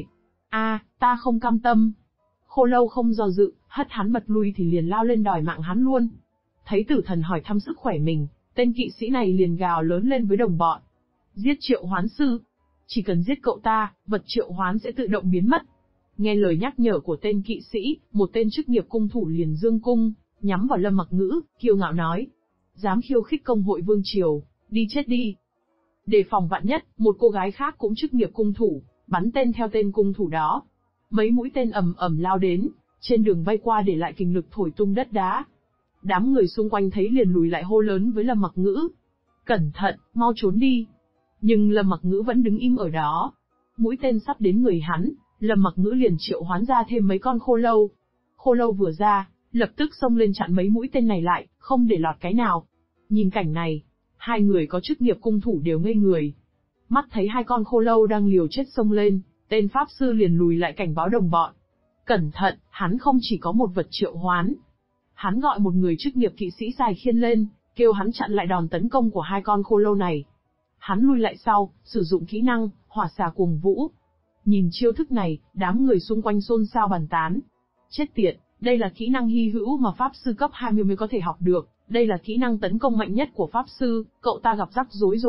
Ta không cam tâm. Khô lâu không do dự, hất hắn bật lui thì liền lao lên đòi mạng hắn luôn. Thấy tử thần hỏi thăm sức khỏe mình, tên kỵ sĩ này liền gào lớn lên với đồng bọn. Giết triệu hoán sư. Chỉ cần giết cậu ta, vật triệu hoán sẽ tự động biến mất. Nghe lời nhắc nhở của tên kỵ sĩ, một tên chức nghiệp cung thủ liền giương cung, nhắm vào Lâm Mặc Ngữ, kiêu ngạo nói. Dám khiêu khích công hội vương triều, đi chết đi. Để phòng vạn nhất, một cô gái khác cũng chức nghiệp cung thủ, bắn tên theo tên cung thủ đó. Mấy mũi tên ầm ầm lao đến, trên đường bay qua để lại kình lực thổi tung đất đá. Đám người xung quanh thấy liền lùi lại hô lớn với Lâm Mặc Ngữ. Cẩn thận, mau trốn đi. Nhưng Lâm Mặc Ngữ vẫn đứng im ở đó. Mũi tên sắp đến người hắn, Lâm Mặc Ngữ liền triệu hoán ra thêm mấy con khô lâu. Khô lâu vừa ra, lập tức xông lên chặn mấy mũi tên này lại, không để lọt cái nào. Nhìn cảnh này, hai người có chức nghiệp cung thủ đều ngây người. Mắt thấy hai con khô lâu đang liều chết xông lên, tên pháp sư liền lùi lại cảnh báo đồng bọn. Cẩn thận, hắn không chỉ có một vật triệu hoán. Hắn gọi một người chức nghiệp kỵ sĩ xài khiên lên, kêu hắn chặn lại đòn tấn công của hai con khô lâu này. Hắn lui lại sau, sử dụng kỹ năng, hỏa xà cuồng vũ. Nhìn chiêu thức này, đám người xung quanh xôn xao bàn tán. Chết tiệt, đây là kỹ năng hy hữu mà pháp sư cấp 20 mới có thể học được, đây là kỹ năng tấn công mạnh nhất của pháp sư, cậu ta gặp rắc rối rồi,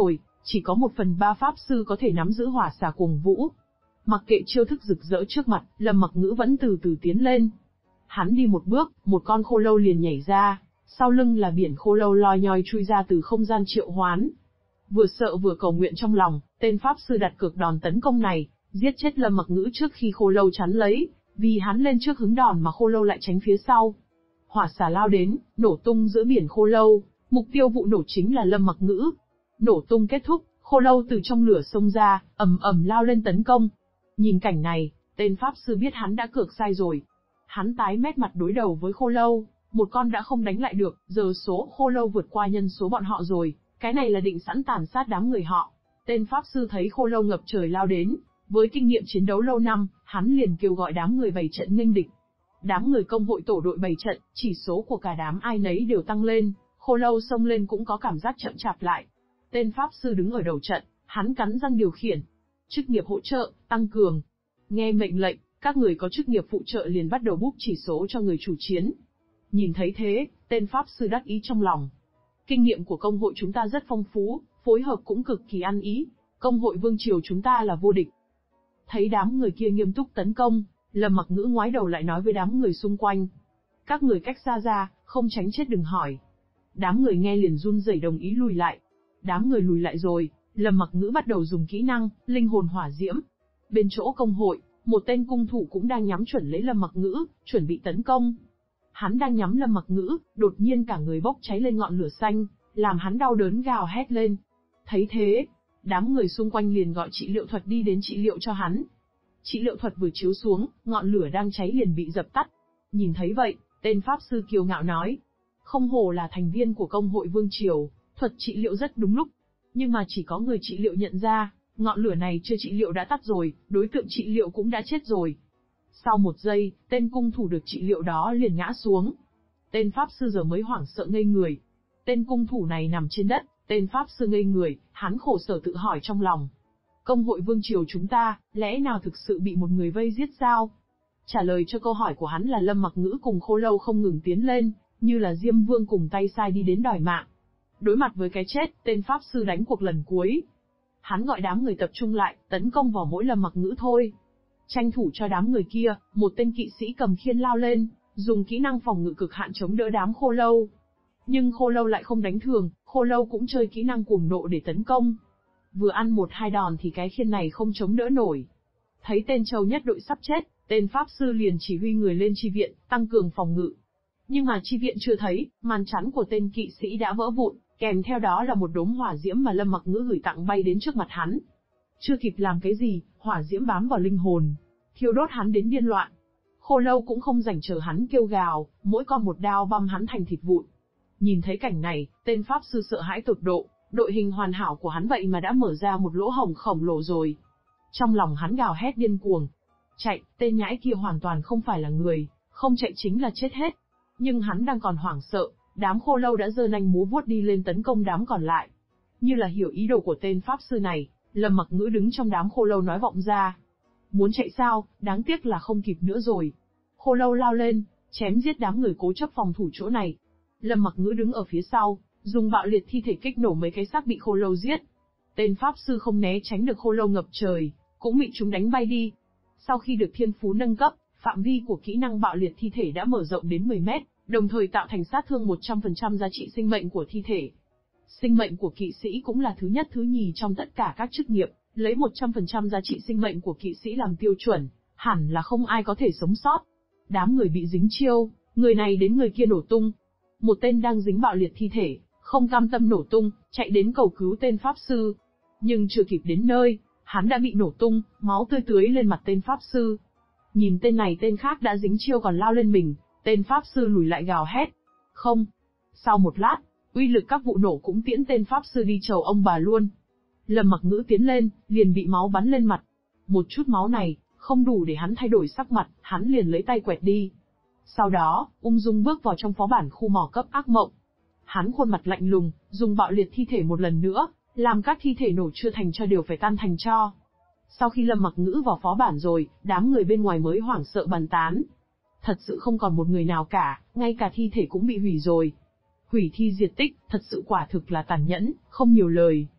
chỉ có 1/3 pháp sư có thể nắm giữ hỏa xà cuồng vũ. Mặc kệ chiêu thức rực rỡ trước mặt, Lâm Mặc Ngữ vẫn từ từ tiến lên. Hắn đi một bước, một con khô lâu liền nhảy ra, sau lưng là biển khô lâu loi nhoi chui ra từ không gian triệu hoán. Vừa sợ vừa cầu nguyện trong lòng, tên pháp sư đặt cược đòn tấn công này, giết chết Lâm Mặc Ngữ trước khi khô lâu chắn lấy, vì hắn lên trước hứng đòn mà khô lâu lại tránh phía sau. Hỏa xà lao đến, nổ tung giữa biển khô lâu, mục tiêu vụ nổ chính là Lâm Mặc Ngữ. Nổ tung kết thúc, khô lâu từ trong lửa xông ra, ầm ầm lao lên tấn công. Nhìn cảnh này, tên pháp sư biết hắn đã cược sai rồi. Hắn tái mét mặt đối đầu với khô lâu, một con đã không đánh lại được, giờ số khô lâu vượt qua nhân số bọn họ rồi, cái này là định sẵn tàn sát đám người họ. Tên pháp sư thấy khô lâu ngập trời lao đến, với kinh nghiệm chiến đấu lâu năm, hắn liền kêu gọi đám người bày trận nghênh địch. Đám người công hội tổ đội bày trận, chỉ số của cả đám ai nấy đều tăng lên, khô lâu xông lên cũng có cảm giác chậm chạp lại. Tên pháp sư đứng ở đầu trận, hắn cắn răng điều khiển. Chức nghiệp hỗ trợ, tăng cường. Nghe mệnh lệnh, các người có chức nghiệp phụ trợ liền bắt đầu búp chỉ số cho người chủ chiến. Nhìn thấy thế, tên pháp sư đắc ý trong lòng. Kinh nghiệm của công hội chúng ta rất phong phú, phối hợp cũng cực kỳ ăn ý. Công hội vương triều chúng ta là vô địch. Thấy đám người kia nghiêm túc tấn công, Lâm Mặc Ngữ ngoái đầu lại nói với đám người xung quanh. Các người cách xa ra, không tránh chết đừng hỏi. Đám người nghe liền run rẩy đồng ý lùi lại. Đám người lùi lại rồi, Lâm Mặc Ngữ bắt đầu dùng kỹ năng, linh hồn hỏa diễm. Bên chỗ công hội, một tên cung thủ cũng đang nhắm chuẩn lấy Lâm Mặc Ngữ, chuẩn bị tấn công. Hắn đang nhắm Lâm Mặc Ngữ, đột nhiên cả người bốc cháy lên ngọn lửa xanh, làm hắn đau đớn gào hét lên. Thấy thế, đám người xung quanh liền gọi trị liệu thuật đi đến trị liệu cho hắn. Trị liệu thuật vừa chiếu xuống, ngọn lửa đang cháy liền bị dập tắt. Nhìn thấy vậy, tên pháp sư kiêu ngạo nói. Không hổ là thành viên của công hội vương triều, thuật trị liệu rất đúng lúc. Nhưng mà chỉ có người trị liệu nhận ra, ngọn lửa này chưa trị liệu đã tắt rồi, đối tượng trị liệu cũng đã chết rồi. Sau một giây, tên cung thủ được trị liệu đó liền ngã xuống. Tên pháp sư giờ mới hoảng sợ ngây người. Tên cung thủ này nằm trên đất, tên pháp sư ngây người, hắn khổ sở tự hỏi trong lòng. Công hội vương triều chúng ta, lẽ nào thực sự bị một người vây giết sao? Trả lời cho câu hỏi của hắn là Lâm Mặc Ngữ cùng khô lâu không ngừng tiến lên, như là Diêm Vương cùng tay sai đi đến đòi mạng. Đối mặt với cái chết, tên pháp sư đánh cuộc lần cuối. Hắn gọi đám người tập trung lại, tấn công vào mỗi Lâm Mặc Ngữ thôi. Tranh thủ cho đám người kia, một tên kỵ sĩ cầm khiên lao lên, dùng kỹ năng phòng ngự cực hạn chống đỡ đám khô lâu. Nhưng khô lâu lại không đánh thường, khô lâu cũng chơi kỹ năng cuồng nộ để tấn công. Vừa ăn 1-2 đòn thì cái khiên này không chống đỡ nổi. Thấy tên châu nhất đội sắp chết, tên pháp sư liền chỉ huy người lên chi viện, tăng cường phòng ngự. Nhưng mà chi viện chưa thấy, màn chắn của tên kỵ sĩ đã vỡ vụn, kèm theo đó là một đốm hỏa diễm mà Lâm Mặc Ngữ gửi tặng bay đến trước mặt hắn. Chưa kịp làm cái gì, hỏa diễm bám vào linh hồn, thiêu đốt hắn đến điên loạn. Khô lâu cũng không rảnh chờ hắn kêu gào, mỗi con một đao băm hắn thành thịt vụn. Nhìn thấy cảnh này, tên pháp sư sợ hãi tột độ, đội hình hoàn hảo của hắn vậy mà đã mở ra một lỗ hổng khổng lồ rồi. Trong lòng hắn gào hét điên cuồng. Chạy, tên nhãi kia hoàn toàn không phải là người, không chạy chính là chết hết. Nhưng hắn đang còn hoảng sợ, đám khô lâu đã giơ nanh múa vuốt đi lên tấn công đám còn lại. Như là hiểu ý đồ của tên pháp sư này, Lâm Mặc Ngữ đứng trong đám khô lâu nói vọng ra. Muốn chạy sao, đáng tiếc là không kịp nữa rồi. Khô lâu lao lên, chém giết đám người cố chấp phòng thủ chỗ này. Lâm Mặc Ngữ đứng ở phía sau, dùng bạo liệt thi thể kích nổ mấy cái xác bị khô lâu giết. Tên pháp sư không né tránh được khô lâu ngập trời, cũng bị chúng đánh bay đi. Sau khi được thiên phú nâng cấp, phạm vi của kỹ năng bạo liệt thi thể đã mở rộng đến 10 mét, đồng thời tạo thành sát thương 100% giá trị sinh mệnh của thi thể. Sinh mệnh của kỵ sĩ cũng là thứ nhất thứ nhì trong tất cả các chức nghiệp, lấy 100% giá trị sinh mệnh của kỵ sĩ làm tiêu chuẩn, hẳn là không ai có thể sống sót. Đám người bị dính chiêu, người này đến người kia nổ tung. Một tên đang dính bạo liệt thi thể, không cam tâm nổ tung, chạy đến cầu cứu tên pháp sư. Nhưng chưa kịp đến nơi, hắn đã bị nổ tung, máu tươi tưới lên mặt tên pháp sư. Nhìn tên này tên khác đã dính chiêu còn lao lên mình, tên pháp sư lùi lại gào hét. Không. Sau một lát, uy lực các vụ nổ cũng tiễn tên pháp sư đi chầu ông bà luôn. Lâm Mặc Ngữ tiến lên, liền bị máu bắn lên mặt. Một chút máu này, không đủ để hắn thay đổi sắc mặt, hắn liền lấy tay quẹt đi. Sau đó, ung dung bước vào trong phó bản khu mỏ cấp ác mộng. Hắn khuôn mặt lạnh lùng, dùng bạo liệt thi thể một lần nữa, làm các thi thể nổ chưa thành cho đều phải tan thành tro. Sau khi Lâm Mặc Ngữ vào phó bản rồi, đám người bên ngoài mới hoảng sợ bàn tán. Thật sự không còn một người nào cả, ngay cả thi thể cũng bị hủy rồi. Hủy thi diệt tích, thật sự quả thực là tàn nhẫn, không nhiều lời.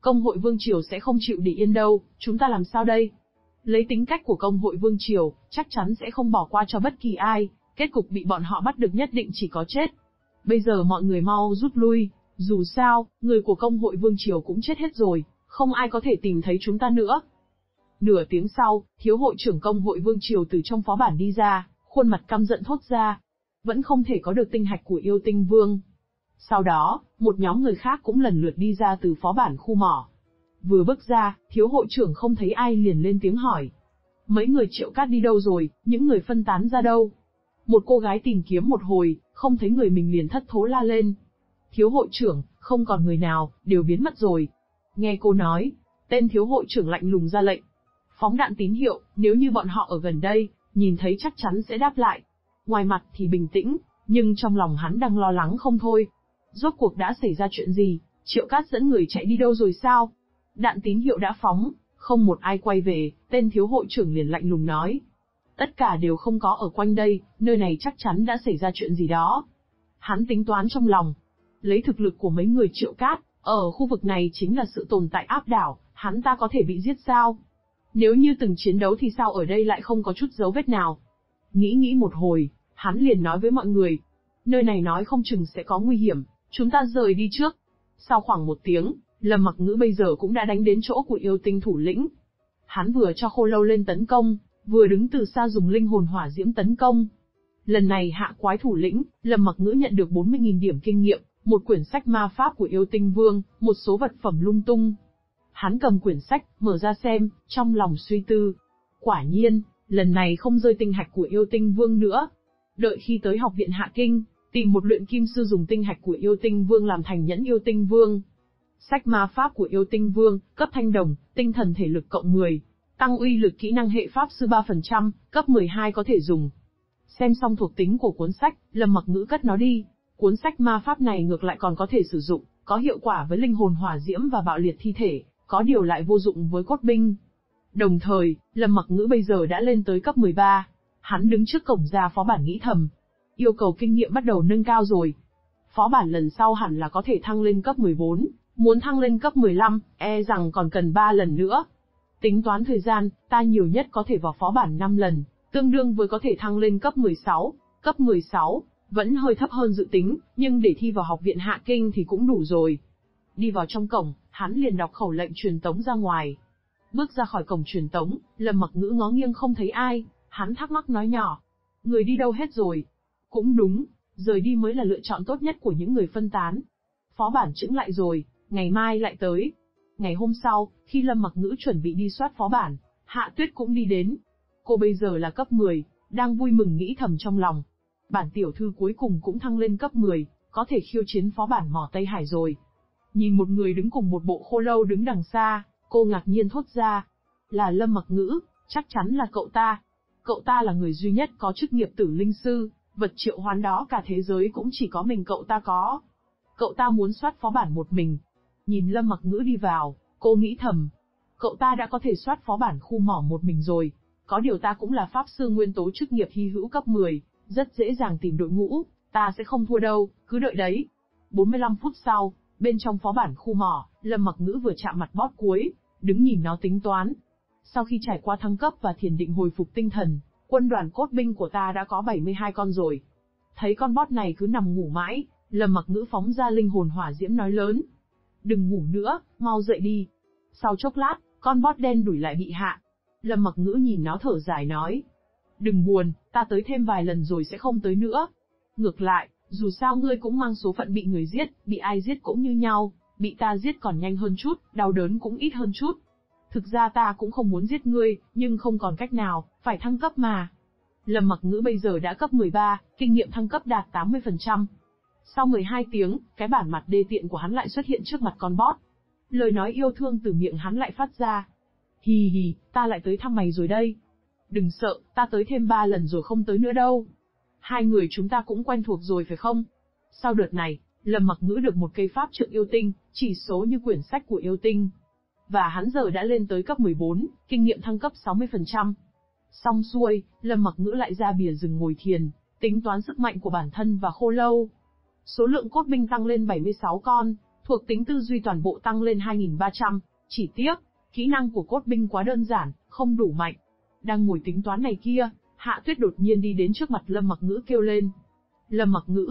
Công hội Vương Triều sẽ không chịu để yên đâu, chúng ta làm sao đây? Lấy tính cách của Công hội Vương Triều, chắc chắn sẽ không bỏ qua cho bất kỳ ai, kết cục bị bọn họ bắt được nhất định chỉ có chết. Bây giờ mọi người mau rút lui, dù sao, người của Công hội Vương Triều cũng chết hết rồi, không ai có thể tìm thấy chúng ta nữa. Nửa tiếng sau, thiếu hội trưởng Công hội Vương Triều từ trong phó bản đi ra, khuôn mặt căm giận thốt ra. Vẫn không thể có được tinh hạch của yêu tinh vương. Sau đó, một nhóm người khác cũng lần lượt đi ra từ phó bản khu mỏ. Vừa bước ra, thiếu hội trưởng không thấy ai liền lên tiếng hỏi. Mấy người Triệu Cát đi đâu rồi, những người phân tán ra đâu? Một cô gái tìm kiếm một hồi, không thấy người mình liền thất thố la lên. Thiếu hội trưởng, không còn người nào, đều biến mất rồi. Nghe cô nói, tên thiếu hội trưởng lạnh lùng ra lệnh. Phóng đạn tín hiệu, nếu như bọn họ ở gần đây, nhìn thấy chắc chắn sẽ đáp lại. Ngoài mặt thì bình tĩnh, nhưng trong lòng hắn đang lo lắng không thôi. Rốt cuộc đã xảy ra chuyện gì, Triệu Cát dẫn người chạy đi đâu rồi sao? Đạn tín hiệu đã phóng, không một ai quay về, tên thiếu hội trưởng liền lạnh lùng nói. Tất cả đều không có ở quanh đây, nơi này chắc chắn đã xảy ra chuyện gì đó. Hắn tính toán trong lòng. Lấy thực lực của mấy người Triệu Cát, ở khu vực này chính là sự tồn tại áp đảo, hắn ta có thể bị giết sao? Nếu như từng chiến đấu thì sao ở đây lại không có chút dấu vết nào? Nghĩ một hồi, hắn liền nói với mọi người. Nơi này nói không chừng sẽ có nguy hiểm, chúng ta rời đi trước. Sau khoảng một tiếng, Lâm Mặc Ngữ bây giờ cũng đã đánh đến chỗ của yêu tinh thủ lĩnh. Hắn vừa cho Khô Lâu lên tấn công, vừa đứng từ xa dùng linh hồn hỏa diễm tấn công. Lần này hạ quái thủ lĩnh, Lâm Mặc Ngữ nhận được 40.000 điểm kinh nghiệm, một quyển sách ma pháp của yêu tinh vương, một số vật phẩm lung tung. Hắn cầm quyển sách, mở ra xem, trong lòng suy tư. Quả nhiên, lần này không rơi tinh hạch của yêu tinh vương nữa. Đợi khi tới học viện Hạ Kinh, tìm một luyện kim sư dùng tinh hạch của yêu tinh vương làm thành nhẫn yêu tinh vương. Sách ma pháp của yêu tinh vương, cấp thanh đồng, tinh thần thể lực cộng 10, tăng uy lực kỹ năng hệ pháp sư 3%, cấp 12 có thể dùng. Xem xong thuộc tính của cuốn sách, Lâm Mặc Ngữ cất nó đi. Cuốn sách ma pháp này ngược lại còn có thể sử dụng, có hiệu quả với linh hồn hỏa diễm và bạo liệt thi thể, có điều lại vô dụng với cốt binh. Đồng thời, Lâm Mặc Ngữ bây giờ đã lên tới cấp 13. Hắn đứng trước cổng ra phó bản nghĩ thầm. Yêu cầu kinh nghiệm bắt đầu nâng cao rồi. Phó bản lần sau hẳn là có thể thăng lên cấp 14, muốn thăng lên cấp 15, e rằng còn cần 3 lần nữa. Tính toán thời gian, ta nhiều nhất có thể vào phó bản 5 lần, tương đương với có thể thăng lên cấp 16. Cấp 16, vẫn hơi thấp hơn dự tính, nhưng để thi vào học viện Hạ Kinh thì cũng đủ rồi. Đi vào trong cổng, hắn liền đọc khẩu lệnh truyền tống ra ngoài. Bước ra khỏi cổng truyền tống, Lâm Mặc Ngữ ngó nghiêng không thấy ai, hắn thắc mắc nói nhỏ. Người đi đâu hết rồi? Cũng đúng, rời đi mới là lựa chọn tốt nhất của những người phân tán. Phó bản chững lại rồi, ngày mai lại tới. Ngày hôm sau, khi Lâm Mặc Ngữ chuẩn bị đi soát phó bản, Hạ Tuyết cũng đi đến. Cô bây giờ là cấp 10, đang vui mừng nghĩ thầm trong lòng. Bản tiểu thư cuối cùng cũng thăng lên cấp 10, có thể khiêu chiến phó bản mỏ Tây Hải rồi. Nhìn một người đứng cùng một bộ khô lâu đứng đằng xa, cô ngạc nhiên thốt ra. Là Lâm Mặc Ngữ, chắc chắn là cậu ta. Cậu ta là người duy nhất có chức nghiệp tử linh sư, vật triệu hoán đó cả thế giới cũng chỉ có mình cậu ta có. Cậu ta muốn soát phó bản một mình. Nhìn Lâm Mặc Ngữ đi vào, cô nghĩ thầm. Cậu ta đã có thể soát phó bản khu mỏ một mình rồi. Có điều ta cũng là pháp sư nguyên tố chức nghiệp hy hữu cấp 10, rất dễ dàng tìm đội ngũ, ta sẽ không thua đâu, cứ đợi đấy. 45 phút sau, bên trong phó bản khu mỏ, Lâm Mặc Ngữ vừa chạm mặt boss cuối, đứng nhìn nó tính toán. Sau khi trải qua thăng cấp và thiền định hồi phục tinh thần, quân đoàn cốt binh của ta đã có 72 con rồi. Thấy con boss này cứ nằm ngủ mãi, Lâm Mặc Ngữ phóng ra linh hồn hỏa diễm nói lớn. Đừng ngủ nữa, mau dậy đi. Sau chốc lát, con boss đen đuổi lại bị hạ. Lâm Mặc Ngữ nhìn nó thở dài nói. Đừng buồn, ta tới thêm vài lần rồi sẽ không tới nữa. Ngược lại, dù sao ngươi cũng mang số phận bị người giết, bị ai giết cũng như nhau, bị ta giết còn nhanh hơn chút, đau đớn cũng ít hơn chút. Thực ra ta cũng không muốn giết ngươi, nhưng không còn cách nào, phải thăng cấp mà. Lâm Mặc Ngữ bây giờ đã cấp 13, kinh nghiệm thăng cấp đạt 80%. Sau 12 tiếng, cái bản mặt đê tiện của hắn lại xuất hiện trước mặt con boss. Lời nói yêu thương từ miệng hắn lại phát ra. Hì hì, ta lại tới thăm mày rồi đây. Đừng sợ, ta tới thêm 3 lần rồi không tới nữa đâu. Hai người chúng ta cũng quen thuộc rồi phải không? Sau đợt này, Lâm Mặc Ngữ được một cây pháp trượng yêu tinh, chỉ số như quyển sách của yêu tinh. Và hắn giờ đã lên tới cấp 14, kinh nghiệm thăng cấp 60%. Xong xuôi, Lâm Mặc Ngữ lại ra bìa rừng ngồi thiền, tính toán sức mạnh của bản thân và khô lâu. Số lượng cốt binh tăng lên 76 con, Thuộc tính tư duy toàn bộ tăng lên 2300, chỉ tiếc, kỹ năng của cốt binh quá đơn giản, không đủ mạnh. Đang ngồi tính toán này kia, Hạ Tuyết đột nhiên đi đến trước mặt Lâm Mặc Ngữ kêu lên. Lâm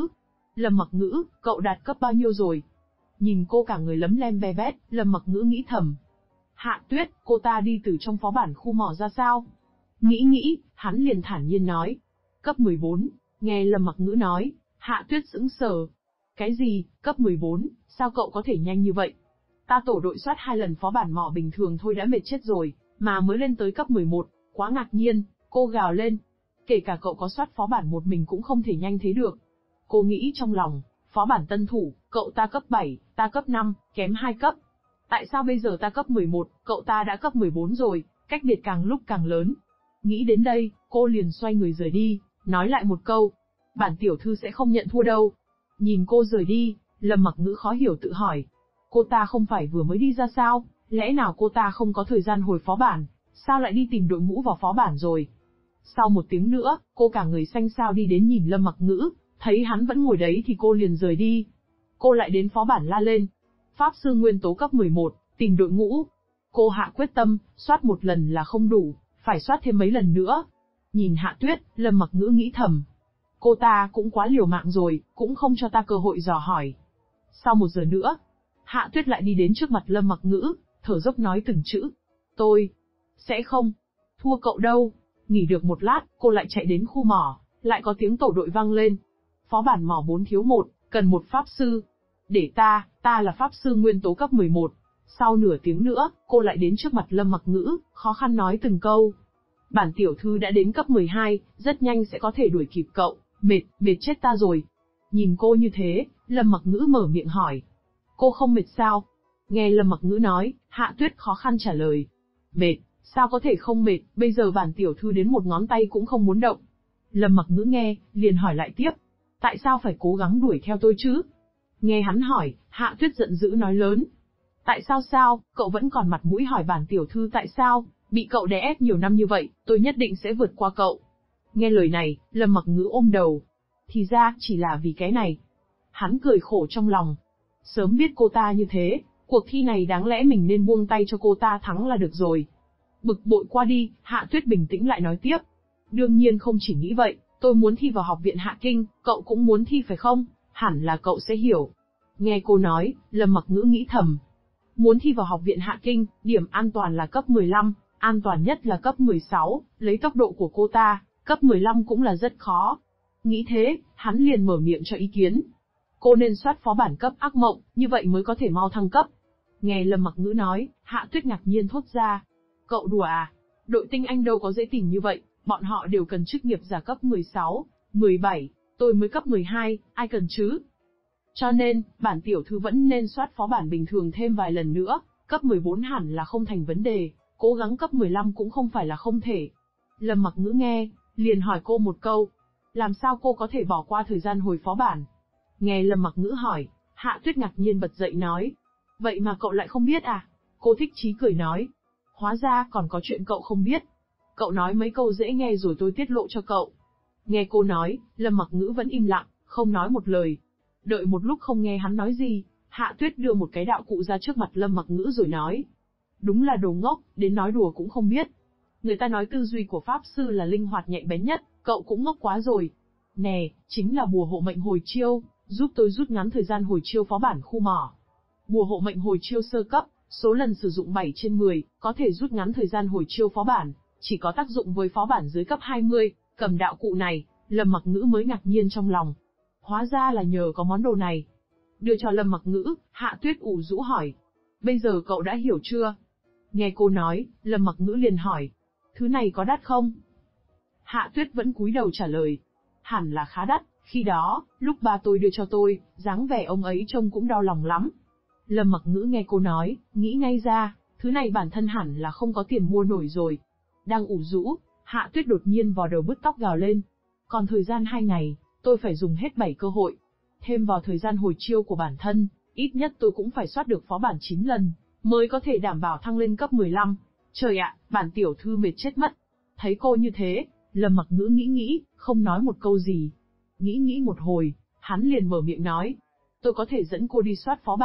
Mặc Ngữ, cậu đạt cấp bao nhiêu rồi? Nhìn cô cả người lấm lem be bét, Lâm Mặc Ngữ nghĩ thầm. Hạ Tuyết, cô ta đi từ trong phó bản khu mỏ ra sao? Nghĩ, hắn liền thản nhiên nói. Cấp 14, nghe Lâm Mặc Ngữ nói, Hạ Tuyết sững sờ. Cái gì, cấp 14, sao cậu có thể nhanh như vậy? Ta tổ đội soát 2 lần phó bản mỏ bình thường thôi đã mệt chết rồi, mà mới lên tới cấp 11, quá ngạc nhiên, cô gào lên. Kể cả cậu có soát phó bản một mình cũng không thể nhanh thế được. Cô nghĩ trong lòng, phó bản tân thủ, cậu ta cấp 7, ta cấp 5, kém 2 cấp. Tại sao bây giờ ta cấp 11, cậu ta đã cấp 14 rồi, cách biệt càng lúc càng lớn. Nghĩ đến đây, cô liền xoay người rời đi, nói lại một câu. Bản tiểu thư sẽ không nhận thua đâu. Nhìn cô rời đi, Lâm Mặc Ngữ khó hiểu tự hỏi. Cô ta không phải vừa mới đi ra sao, lẽ nào cô ta không có thời gian hồi phó bản, sao lại đi tìm đội ngũ vào phó bản rồi? Sau một tiếng nữa, cô cả người xanh xao đi đến nhìn Lâm Mặc Ngữ, thấy hắn vẫn ngồi đấy thì cô liền rời đi. Cô lại đến phó bản la lên. Pháp sư nguyên tố cấp 11, tìm đội ngũ. Cô hạ quyết tâm, soát một lần là không đủ, phải soát thêm mấy lần nữa. Nhìn Hạ Tuyết, Lâm Mặc Ngữ nghĩ thầm. Cô ta cũng quá liều mạng rồi, cũng không cho ta cơ hội dò hỏi. Sau 1 giờ nữa, Hạ Tuyết lại đi đến trước mặt Lâm Mặc Ngữ, thở dốc nói từng chữ. Tôi sẽ không thua cậu đâu. Nghỉ được một lát, cô lại chạy đến khu mỏ, lại có tiếng tổ đội vang lên. Phó bản mỏ 4 thiếu 1, cần một pháp sư. Để ta là pháp sư nguyên tố cấp 11. Sau nửa tiếng nữa, cô lại đến trước mặt Lâm Mặc Ngữ, khó khăn nói từng câu. Bản tiểu thư đã đến cấp 12, rất nhanh sẽ có thể đuổi kịp cậu, mệt chết ta rồi. Nhìn cô như thế, Lâm Mặc Ngữ mở miệng hỏi. Cô không mệt sao? Nghe Lâm Mặc Ngữ nói, Hạ Tuyết khó khăn trả lời. Mệt, sao có thể không mệt, bây giờ bản tiểu thư đến một ngón tay cũng không muốn động. Lâm Mặc Ngữ nghe, liền hỏi lại tiếp. Tại sao phải cố gắng đuổi theo tôi chứ? Nghe hắn hỏi, Hạ Tuyết giận dữ nói lớn. Tại sao, cậu vẫn còn mặt mũi hỏi bản tiểu thư tại sao, bị cậu đè ép nhiều năm như vậy, tôi nhất định sẽ vượt qua cậu. Nghe lời này, Lâm Mặc Ngữ ôm đầu. Thì ra, chỉ là vì cái này. Hắn cười khổ trong lòng. Sớm biết cô ta như thế, cuộc thi này đáng lẽ mình nên buông tay cho cô ta thắng là được rồi. Bực bội qua đi, Hạ Tuyết bình tĩnh lại nói tiếp. Đương nhiên không chỉ nghĩ vậy, tôi muốn thi vào học viện Hạ Kinh, cậu cũng muốn thi phải không? Hẳn là cậu sẽ hiểu. Nghe cô nói, Lâm Mặc Ngữ nghĩ thầm. Muốn thi vào học viện Hạ Kinh, điểm an toàn là cấp 15, an toàn nhất là cấp 16, lấy tốc độ của cô ta, cấp 15 cũng là rất khó. Nghĩ thế, hắn liền mở miệng cho ý kiến. Cô nên soát phó bản cấp ác mộng, như vậy mới có thể mau thăng cấp. Nghe Lâm Mặc Ngữ nói, Hạ Tuyết ngạc nhiên thốt ra. Cậu đùa à? Đội tinh anh đâu có dễ tìm như vậy, bọn họ đều cần chức nghiệp giả cấp 16, 17, tôi mới cấp 12, ai cần chứ? Cho nên, bản tiểu thư vẫn nên soát phó bản bình thường thêm vài lần nữa, cấp 14 hẳn là không thành vấn đề, cố gắng cấp 15 cũng không phải là không thể. Lâm Mặc Ngữ nghe, liền hỏi cô một câu. Làm sao cô có thể bỏ qua thời gian hồi phó bản? Nghe Lâm Mặc Ngữ hỏi, Hạ Tuyết ngạc nhiên bật dậy nói. Vậy mà cậu lại không biết à? Cô thích chí cười nói. Hóa ra còn có chuyện cậu không biết. Cậu nói mấy câu dễ nghe rồi tôi tiết lộ cho cậu. Nghe cô nói, Lâm Mặc Ngữ vẫn im lặng, không nói một lời. Đợi một lúc không nghe hắn nói gì, Hạ Tuyết đưa một cái đạo cụ ra trước mặt Lâm Mặc Ngữ rồi nói. Đúng là đồ ngốc, đến nói đùa cũng không biết. Người ta nói tư duy của Pháp Sư là linh hoạt nhạy bén nhất, cậu cũng ngốc quá rồi. Nè, chính là bùa hộ mệnh hồi chiêu, giúp tôi rút ngắn thời gian hồi chiêu phó bản khu mỏ. Bùa hộ mệnh hồi chiêu sơ cấp, số lần sử dụng 7/10, có thể rút ngắn thời gian hồi chiêu phó bản, chỉ có tác dụng với phó bản dưới cấp 20, cầm đạo cụ này, Lâm Mặc Ngữ mới ngạc nhiên trong lòng. Hóa ra là nhờ có món đồ này. Đưa cho Lâm Mặc Ngữ, Hạ Tuyết ủ rũ hỏi. Bây giờ cậu đã hiểu chưa? Nghe cô nói, Lâm Mặc Ngữ liền hỏi. Thứ này có đắt không? Hạ Tuyết vẫn cúi đầu trả lời. Hẳn là khá đắt, khi đó, lúc ba tôi đưa cho tôi, dáng vẻ ông ấy trông cũng đau lòng lắm. Lâm Mặc Ngữ nghe cô nói, nghĩ ngay ra, thứ này bản thân hẳn là không có tiền mua nổi rồi. Đang ủ rũ, Hạ Tuyết đột nhiên vò đầu bứt tóc gào lên. Còn thời gian 2 ngày, tôi phải dùng hết 7 cơ hội. Thêm vào thời gian hồi chiêu của bản thân, ít nhất tôi cũng phải soát được phó bản 9 lần, mới có thể đảm bảo thăng lên cấp 15. Trời ạ, bản tiểu thư mệt chết mất. Thấy cô như thế, Lâm Mặc Ngữ nghĩ, không nói một câu gì. Nghĩ một hồi, hắn liền mở miệng nói. Tôi có thể dẫn cô đi soát phó bản,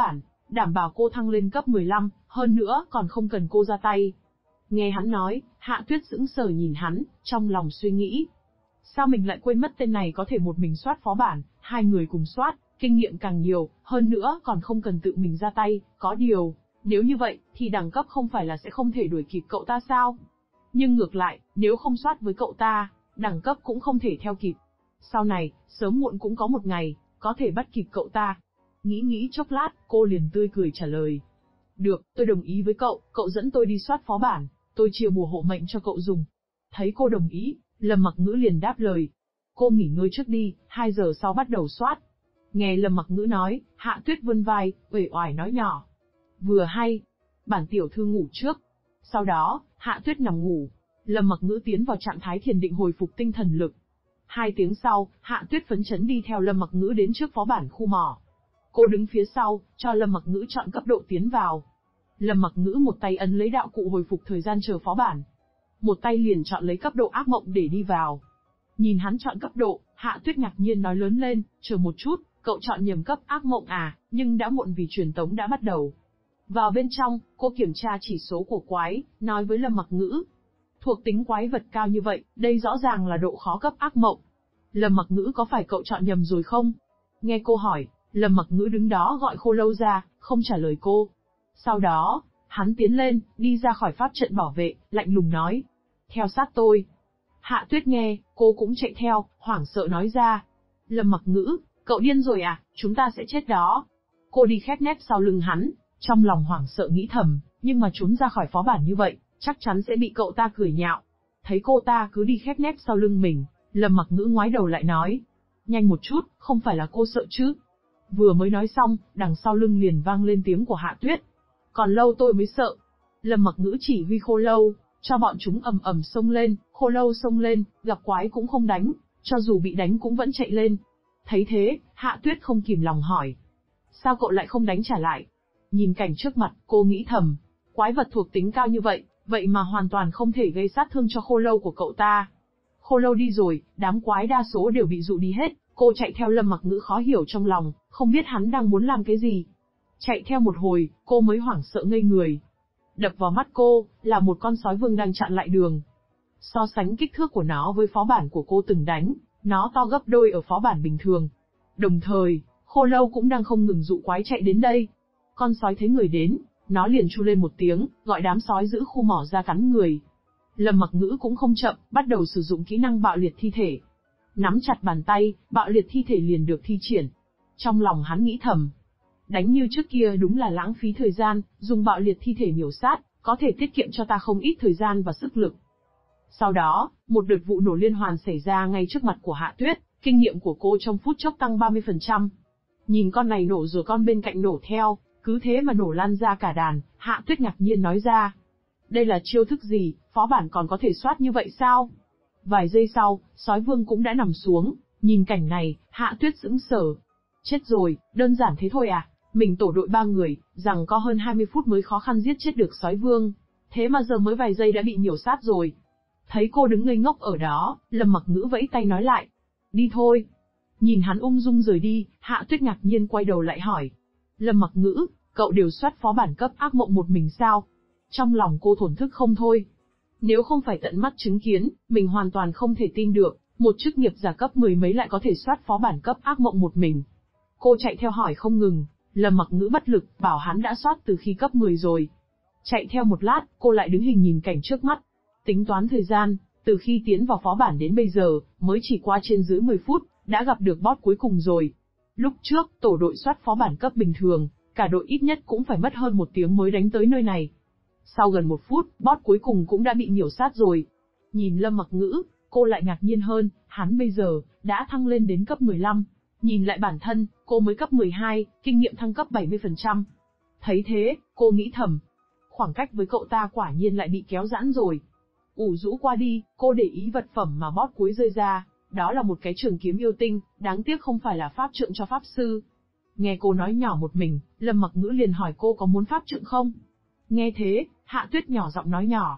đảm bảo cô thăng lên cấp 15, hơn nữa còn không cần cô ra tay. Nghe hắn nói, Hạ Tuyết sững sờ nhìn hắn, trong lòng suy nghĩ. Sao mình lại quên mất tên này có thể một mình soát phó bản, hai người cùng soát, kinh nghiệm càng nhiều, hơn nữa còn không cần tự mình ra tay, có điều, nếu như vậy, thì đẳng cấp không phải là sẽ không thể đuổi kịp cậu ta sao? Nhưng ngược lại, nếu không soát với cậu ta, đẳng cấp cũng không thể theo kịp. Sau này, sớm muộn cũng có một ngày, có thể bắt kịp cậu ta. Nghĩ chốc lát, cô liền tươi cười trả lời. Được, tôi đồng ý với cậu, cậu dẫn tôi đi soát phó bản, tôi chia bùa hộ mệnh cho cậu dùng. Thấy cô đồng ý, Lâm Mặc Ngữ liền đáp lời. Cô nghỉ ngơi trước đi, 2 giờ sau bắt đầu soát. Nghe Lâm Mặc Ngữ nói, Hạ Tuyết vươn vai, uể oải nói nhỏ. Vừa hay, bản tiểu thư ngủ trước. Sau đó, Hạ Tuyết nằm ngủ. Lâm Mặc Ngữ tiến vào trạng thái thiền định hồi phục tinh thần lực. 2 tiếng sau, Hạ Tuyết phấn chấn đi theo Lâm Mặc Ngữ đến trước phó bản khu mỏ. Cô đứng phía sau, cho Lâm Mặc Ngữ chọn cấp độ tiến vào. Lâm Mặc Ngữ một tay ấn lấy đạo cụ hồi phục thời gian chờ phó bản. Một tay liền chọn lấy cấp độ ác mộng để đi vào. Nhìn hắn chọn cấp độ, Hạ Tuyết ngạc nhiên nói lớn lên, chờ một chút, cậu chọn nhầm cấp ác mộng à, nhưng đã muộn vì truyền tống đã bắt đầu. Vào bên trong, cô kiểm tra chỉ số của quái, nói với Lâm Mặc Ngữ. Thuộc tính quái vật cao như vậy, đây rõ ràng là độ khó cấp ác mộng. Lâm Mặc Ngữ có phải cậu chọn nhầm rồi không? Nghe cô hỏi, Lâm Mặc Ngữ đứng đó gọi Khô Lâu ra, không trả lời cô. Sau đó, hắn tiến lên, đi ra khỏi pháp trận bảo vệ, lạnh lùng nói. Theo sát tôi. Hạ Tuyết nghe, cô cũng chạy theo, hoảng sợ nói ra. Lâm Mặc Ngữ, cậu điên rồi à, chúng ta sẽ chết đó. Cô đi khép nép sau lưng hắn, trong lòng hoảng sợ nghĩ thầm, nhưng mà trốn ra khỏi phó bản như vậy, chắc chắn sẽ bị cậu ta cười nhạo. Thấy cô ta cứ đi khép nép sau lưng mình, Lâm Mặc Ngữ ngoái đầu lại nói. Nhanh một chút, không phải là cô sợ chứ? Vừa mới nói xong, đằng sau lưng liền vang lên tiếng của Hạ Tuyết. Còn lâu tôi mới sợ. Lâm Mặc Ngữ chỉ huy Khô Lâu, cho bọn chúng ầm ầm xông lên, Khô Lâu xông lên, gặp quái cũng không đánh, cho dù bị đánh cũng vẫn chạy lên. Thấy thế, Hạ Tuyết không kìm lòng hỏi. Sao cậu lại không đánh trả lại? Nhìn cảnh trước mặt, cô nghĩ thầm, quái vật thuộc tính cao như vậy, vậy mà hoàn toàn không thể gây sát thương cho Khô Lâu của cậu ta. Khô Lâu đi rồi, đám quái đa số đều bị dụ đi hết, cô chạy theo Lâm Mặc Ngữ khó hiểu trong lòng, không biết hắn đang muốn làm cái gì. Chạy theo một hồi, cô mới hoảng sợ ngây người. Đập vào mắt cô, là một con sói vương đang chặn lại đường. So sánh kích thước của nó với phó bản của cô từng đánh, nó to gấp đôi ở phó bản bình thường. Đồng thời, Khô Lâu cũng đang không ngừng dụ quái chạy đến đây. Con sói thấy người đến, nó liền tru lên một tiếng, gọi đám sói giữ khu mỏ ra cắn người. Lâm Mặc Ngữ cũng không chậm, bắt đầu sử dụng kỹ năng bạo liệt thi thể. Nắm chặt bàn tay, bạo liệt thi thể liền được thi triển. Trong lòng hắn nghĩ thầm, đánh như trước kia đúng là lãng phí thời gian, dùng bạo liệt thi thể miểu sát, có thể tiết kiệm cho ta không ít thời gian và sức lực. Sau đó, một đợt vụ nổ liên hoàn xảy ra ngay trước mặt của Hạ Tuyết, kinh nghiệm của cô trong phút chốc tăng 30%. Nhìn con này nổ rồi con bên cạnh nổ theo, cứ thế mà nổ lan ra cả đàn, Hạ Tuyết ngạc nhiên nói ra. Đây là chiêu thức gì, phó bản còn có thể soát như vậy sao? Vài giây sau, sói vương cũng đã nằm xuống, nhìn cảnh này, Hạ Tuyết sững sờ. Chết rồi, đơn giản thế thôi à? Mình tổ đội 3 người, rằng có hơn 20 phút mới khó khăn giết chết được sói vương. Thế mà giờ mới vài giây đã bị miểu sát rồi. Thấy cô đứng ngây ngốc ở đó, Lâm Mặc Ngữ vẫy tay nói lại. Đi thôi. Nhìn hắn ung dung rời đi, Hạ Tuyết ngạc nhiên quay đầu lại hỏi. Lâm Mặc Ngữ, cậu đều soát phó bản cấp ác mộng một mình sao? Trong lòng cô thổn thức không thôi. Nếu không phải tận mắt chứng kiến, mình hoàn toàn không thể tin được, một chức nghiệp giả cấp 10 mấy lại có thể soát phó bản cấp ác mộng một mình. Cô chạy theo hỏi không ngừng, Lâm Mặc Ngữ bất lực, bảo hắn đã soát từ khi cấp 10 rồi. Chạy theo một lát, cô lại đứng hình nhìn cảnh trước mắt. Tính toán thời gian, từ khi tiến vào phó bản đến bây giờ, mới chỉ qua trên dưới 10 phút, đã gặp được boss cuối cùng rồi. Lúc trước, tổ đội soát phó bản cấp bình thường, cả đội ít nhất cũng phải mất hơn 1 tiếng mới đánh tới nơi này. Sau gần 1 phút, boss cuối cùng cũng đã bị miểu sát rồi. Nhìn Lâm Mặc Ngữ, cô lại ngạc nhiên hơn, hắn bây giờ, đã thăng lên đến cấp 15. Nhìn lại bản thân, cô mới cấp 12, kinh nghiệm thăng cấp 70%. Thấy thế, cô nghĩ thầm. Khoảng cách với cậu ta quả nhiên lại bị kéo giãn rồi. Ủ rũ qua đi, cô để ý vật phẩm mà boss cuối rơi ra. Đó là một cái trường kiếm yêu tinh, đáng tiếc không phải là pháp trượng cho pháp sư. Nghe cô nói nhỏ một mình, Lâm Mặc Ngữ liền hỏi cô có muốn pháp trượng không? Nghe thế, Hạ Tuyết nhỏ giọng nói nhỏ.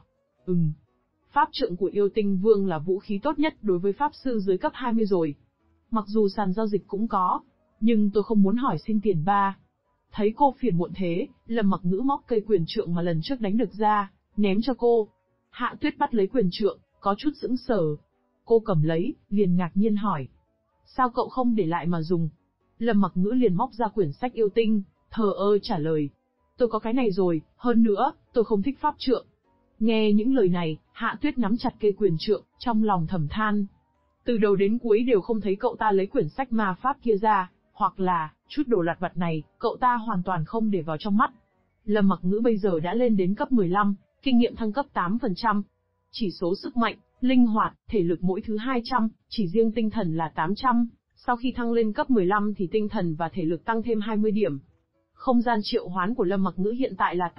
Pháp trượng của yêu tinh vương là vũ khí tốt nhất đối với pháp sư dưới cấp 20 rồi. Mặc dù sàn giao dịch cũng có, nhưng tôi không muốn hỏi xin tiền ba. Thấy cô phiền muộn thế, Lâm Mặc Ngữ móc cây quyền trượng mà lần trước đánh được ra, ném cho cô. Hạ Tuyết bắt lấy quyền trượng, có chút sững sờ. Cô cầm lấy, liền ngạc nhiên hỏi. Sao cậu không để lại mà dùng? Lâm Mặc Ngữ liền móc ra quyển sách yêu tinh, thờ ơ trả lời. Tôi có cái này rồi, hơn nữa, tôi không thích pháp trượng. Nghe những lời này, Hạ Tuyết nắm chặt cây quyền trượng, trong lòng thầm than. Từ đầu đến cuối đều không thấy cậu ta lấy quyển sách ma pháp kia ra, hoặc là, chút đồ lặt vặt này, cậu ta hoàn toàn không để vào trong mắt. Lâm Mặc Ngữ bây giờ đã lên đến cấp 15, kinh nghiệm thăng cấp 8%. Chỉ số sức mạnh, linh hoạt, thể lực mỗi thứ 200, chỉ riêng tinh thần là 800. Sau khi thăng lên cấp 15 thì tinh thần và thể lực tăng thêm 20 điểm. Không gian triệu hoán của Lâm Mặc Ngữ hiện tại là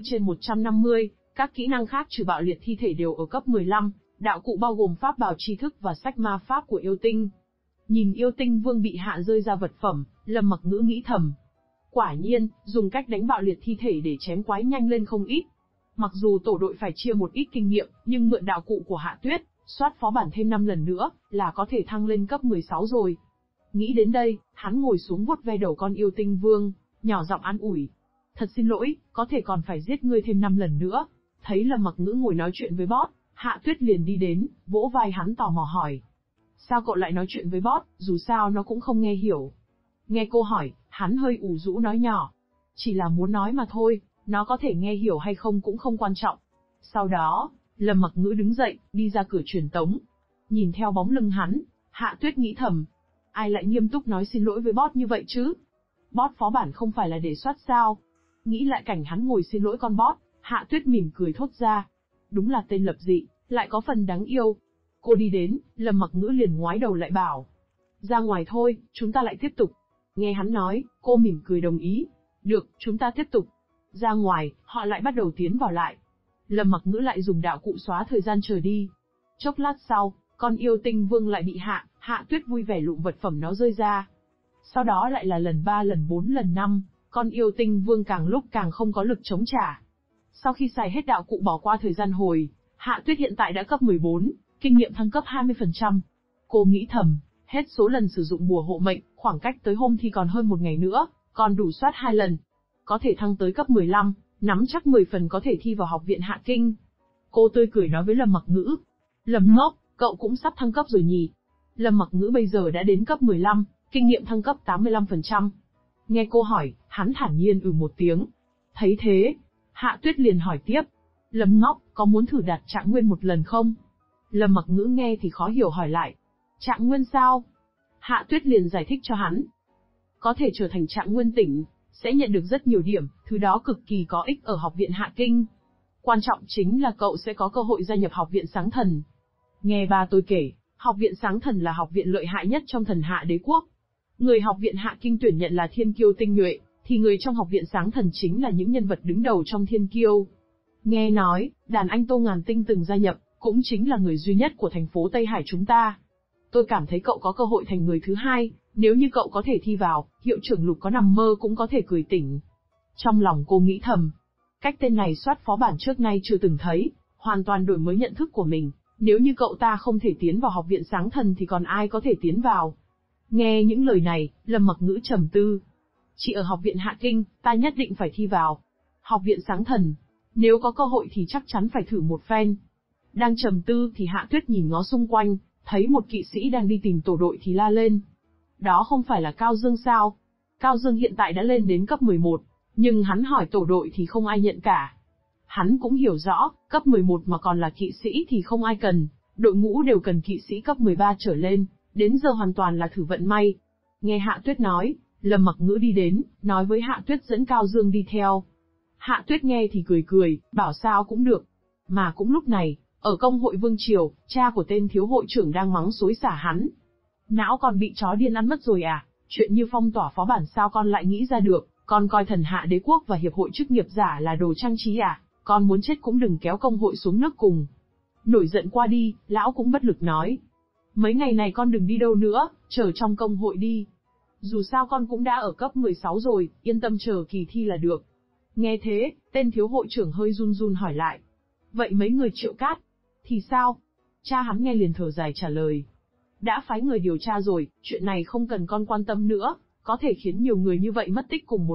84/150, các kỹ năng khác trừ bạo liệt thi thể đều ở cấp 15, đạo cụ bao gồm pháp bảo tri thức và sách ma pháp của yêu tinh. Nhìn yêu tinh vương bị hạ rơi ra vật phẩm, Lâm Mặc Ngữ nghĩ thầm. Quả nhiên, dùng cách đánh bạo liệt thi thể để chém quái nhanh lên không ít. Mặc dù tổ đội phải chia một ít kinh nghiệm, nhưng mượn đạo cụ của Hạ Tuyết, soát phó bản thêm 5 lần nữa, là có thể thăng lên cấp 16 rồi. Nghĩ đến đây, hắn ngồi xuống vuốt ve đầu con yêu tinh vương, nhỏ giọng an ủi. Thật xin lỗi, có thể còn phải giết ngươi thêm 5 lần nữa. Thấy Lâm Mặc Ngữ ngồi nói chuyện với boss, Hạ Tuyết liền đi đến, vỗ vai hắn tò mò hỏi. Sao cậu lại nói chuyện với boss, dù sao nó cũng không nghe hiểu. Nghe cô hỏi, hắn hơi ủ rũ nói nhỏ. Chỉ là muốn nói mà thôi, nó có thể nghe hiểu hay không cũng không quan trọng. Sau đó, Lâm Mặc Ngữ đứng dậy, đi ra cửa truyền tống. Nhìn theo bóng lưng hắn, Hạ Tuyết nghĩ thầm. Ai lại nghiêm túc nói xin lỗi với boss như vậy chứ? Boss phó bản không phải là để soát sao? Nghĩ lại cảnh hắn ngồi xin lỗi con boss, Hạ Tuyết mỉm cười thốt ra. Đúng là tên lập dị, lại có phần đáng yêu. Cô đi đến, Lâm Mặc Ngữ liền ngoái đầu lại bảo. Ra ngoài thôi, chúng ta lại tiếp tục. Nghe hắn nói, cô mỉm cười đồng ý. Được, chúng ta tiếp tục. Ra ngoài, họ lại bắt đầu tiến vào lại. Lâm Mặc Ngữ lại dùng đạo cụ xóa thời gian chờ đi. Chốc lát sau, con yêu tinh vương lại bị Hạ Tuyết vui vẻ lụm vật phẩm nó rơi ra. Sau đó lại là lần 3 lần 4 lần 5, con yêu tinh vương càng lúc càng không có lực chống trả. Sau khi xài hết đạo cụ bỏ qua thời gian hồi, Hạ Tuyết hiện tại đã cấp 14, kinh nghiệm thăng cấp 20%. Cô nghĩ thầm, hết số lần sử dụng bùa hộ mệnh, khoảng cách tới hôm thi còn hơn một ngày nữa, còn đủ soát 2 lần. Có thể thăng tới cấp 15, nắm chắc 10 phần có thể thi vào học viện Hạ Kinh. Cô tươi cười nói với Lâm Mặc Ngữ. Lâm ngốc, cậu cũng sắp thăng cấp rồi nhỉ? Lâm Mặc Ngữ bây giờ đã đến cấp 15, kinh nghiệm thăng cấp 85%. Nghe cô hỏi, hắn thản nhiên một tiếng. Thấy thế, Hạ Tuyết liền hỏi tiếp. Lâm ngốc, có muốn thử đạt trạng nguyên một lần không? Lâm Mặc Ngữ nghe thì khó hiểu hỏi lại. Trạng nguyên sao? Hạ Tuyết liền giải thích cho hắn. Có thể trở thành trạng nguyên tỉnh, sẽ nhận được rất nhiều điểm, thứ đó cực kỳ có ích ở học viện Hạ Kinh. Quan trọng chính là cậu sẽ có cơ hội gia nhập học viện Sáng Thần. Nghe ba tôi kể, học viện Sáng Thần là học viện lợi hại nhất trong Thần Hạ Đế quốc. Người học viện Hạ Kinh tuyển nhận là thiên kiêu tinh nhuệ, thì người trong học viện Sáng Thần chính là những nhân vật đứng đầu trong thiên kiêu. Nghe nói, đàn anh Tô Ngàn Tinh từng gia nhập, cũng chính là người duy nhất của thành phố Tây Hải chúng ta. Tôi cảm thấy cậu có cơ hội thành người thứ hai, nếu như cậu có thể thi vào, hiệu trưởng Lục có nằm mơ cũng có thể cười tỉnh. Trong lòng cô nghĩ thầm, cách tên này soát phó bản trước nay chưa từng thấy, hoàn toàn đổi mới nhận thức của mình. Nếu như cậu ta không thể tiến vào học viện Sáng Thần thì còn ai có thể tiến vào? Nghe những lời này, Lâm Mặc Ngữ trầm tư. Chỉ ở học viện Hạ Kinh, ta nhất định phải thi vào. Học viện Sáng Thần, nếu có cơ hội thì chắc chắn phải thử một phen. Đang trầm tư thì Hạ Tuyết nhìn ngó xung quanh, thấy một kỵ sĩ đang đi tìm tổ đội thì la lên. Đó không phải là Cao Dương sao? Cao Dương hiện tại đã lên đến cấp 11, nhưng hắn hỏi tổ đội thì không ai nhận cả. Hắn cũng hiểu rõ, cấp 11 mà còn là kỵ sĩ thì không ai cần, đội ngũ đều cần kỵ sĩ cấp 13 trở lên, đến giờ hoàn toàn là thử vận may. Nghe Hạ Tuyết nói, Lâm Mặc Ngữ đi đến, nói với Hạ Tuyết dẫn Cao Dương đi theo. Hạ Tuyết nghe thì cười cười, bảo sao cũng được. Mà cũng lúc này, ở công hội Vương Triều, cha của tên thiếu hội trưởng đang mắng xối xả hắn. Não còn bị chó điên ăn mất rồi à? Chuyện như phong tỏa phó bản sao con lại nghĩ ra được? Con coi Thần Hạ Đế quốc và hiệp hội chức nghiệp giả là đồ trang trí à? Con muốn chết cũng đừng kéo công hội xuống nước cùng. Nổi giận qua đi, lão cũng bất lực nói. Mấy ngày này con đừng đi đâu nữa, chờ trong công hội đi. Dù sao con cũng đã ở cấp 16 rồi, yên tâm chờ kỳ thi là được. Nghe thế, tên thiếu hội trưởng hơi run run hỏi lại. Vậy mấy người Triệu Cát, thì sao? Cha hắn nghe liền thở dài trả lời. Đã phái người điều tra rồi, chuyện này không cần con quan tâm nữa, có thể khiến nhiều người như vậy mất tích cùng một lúc,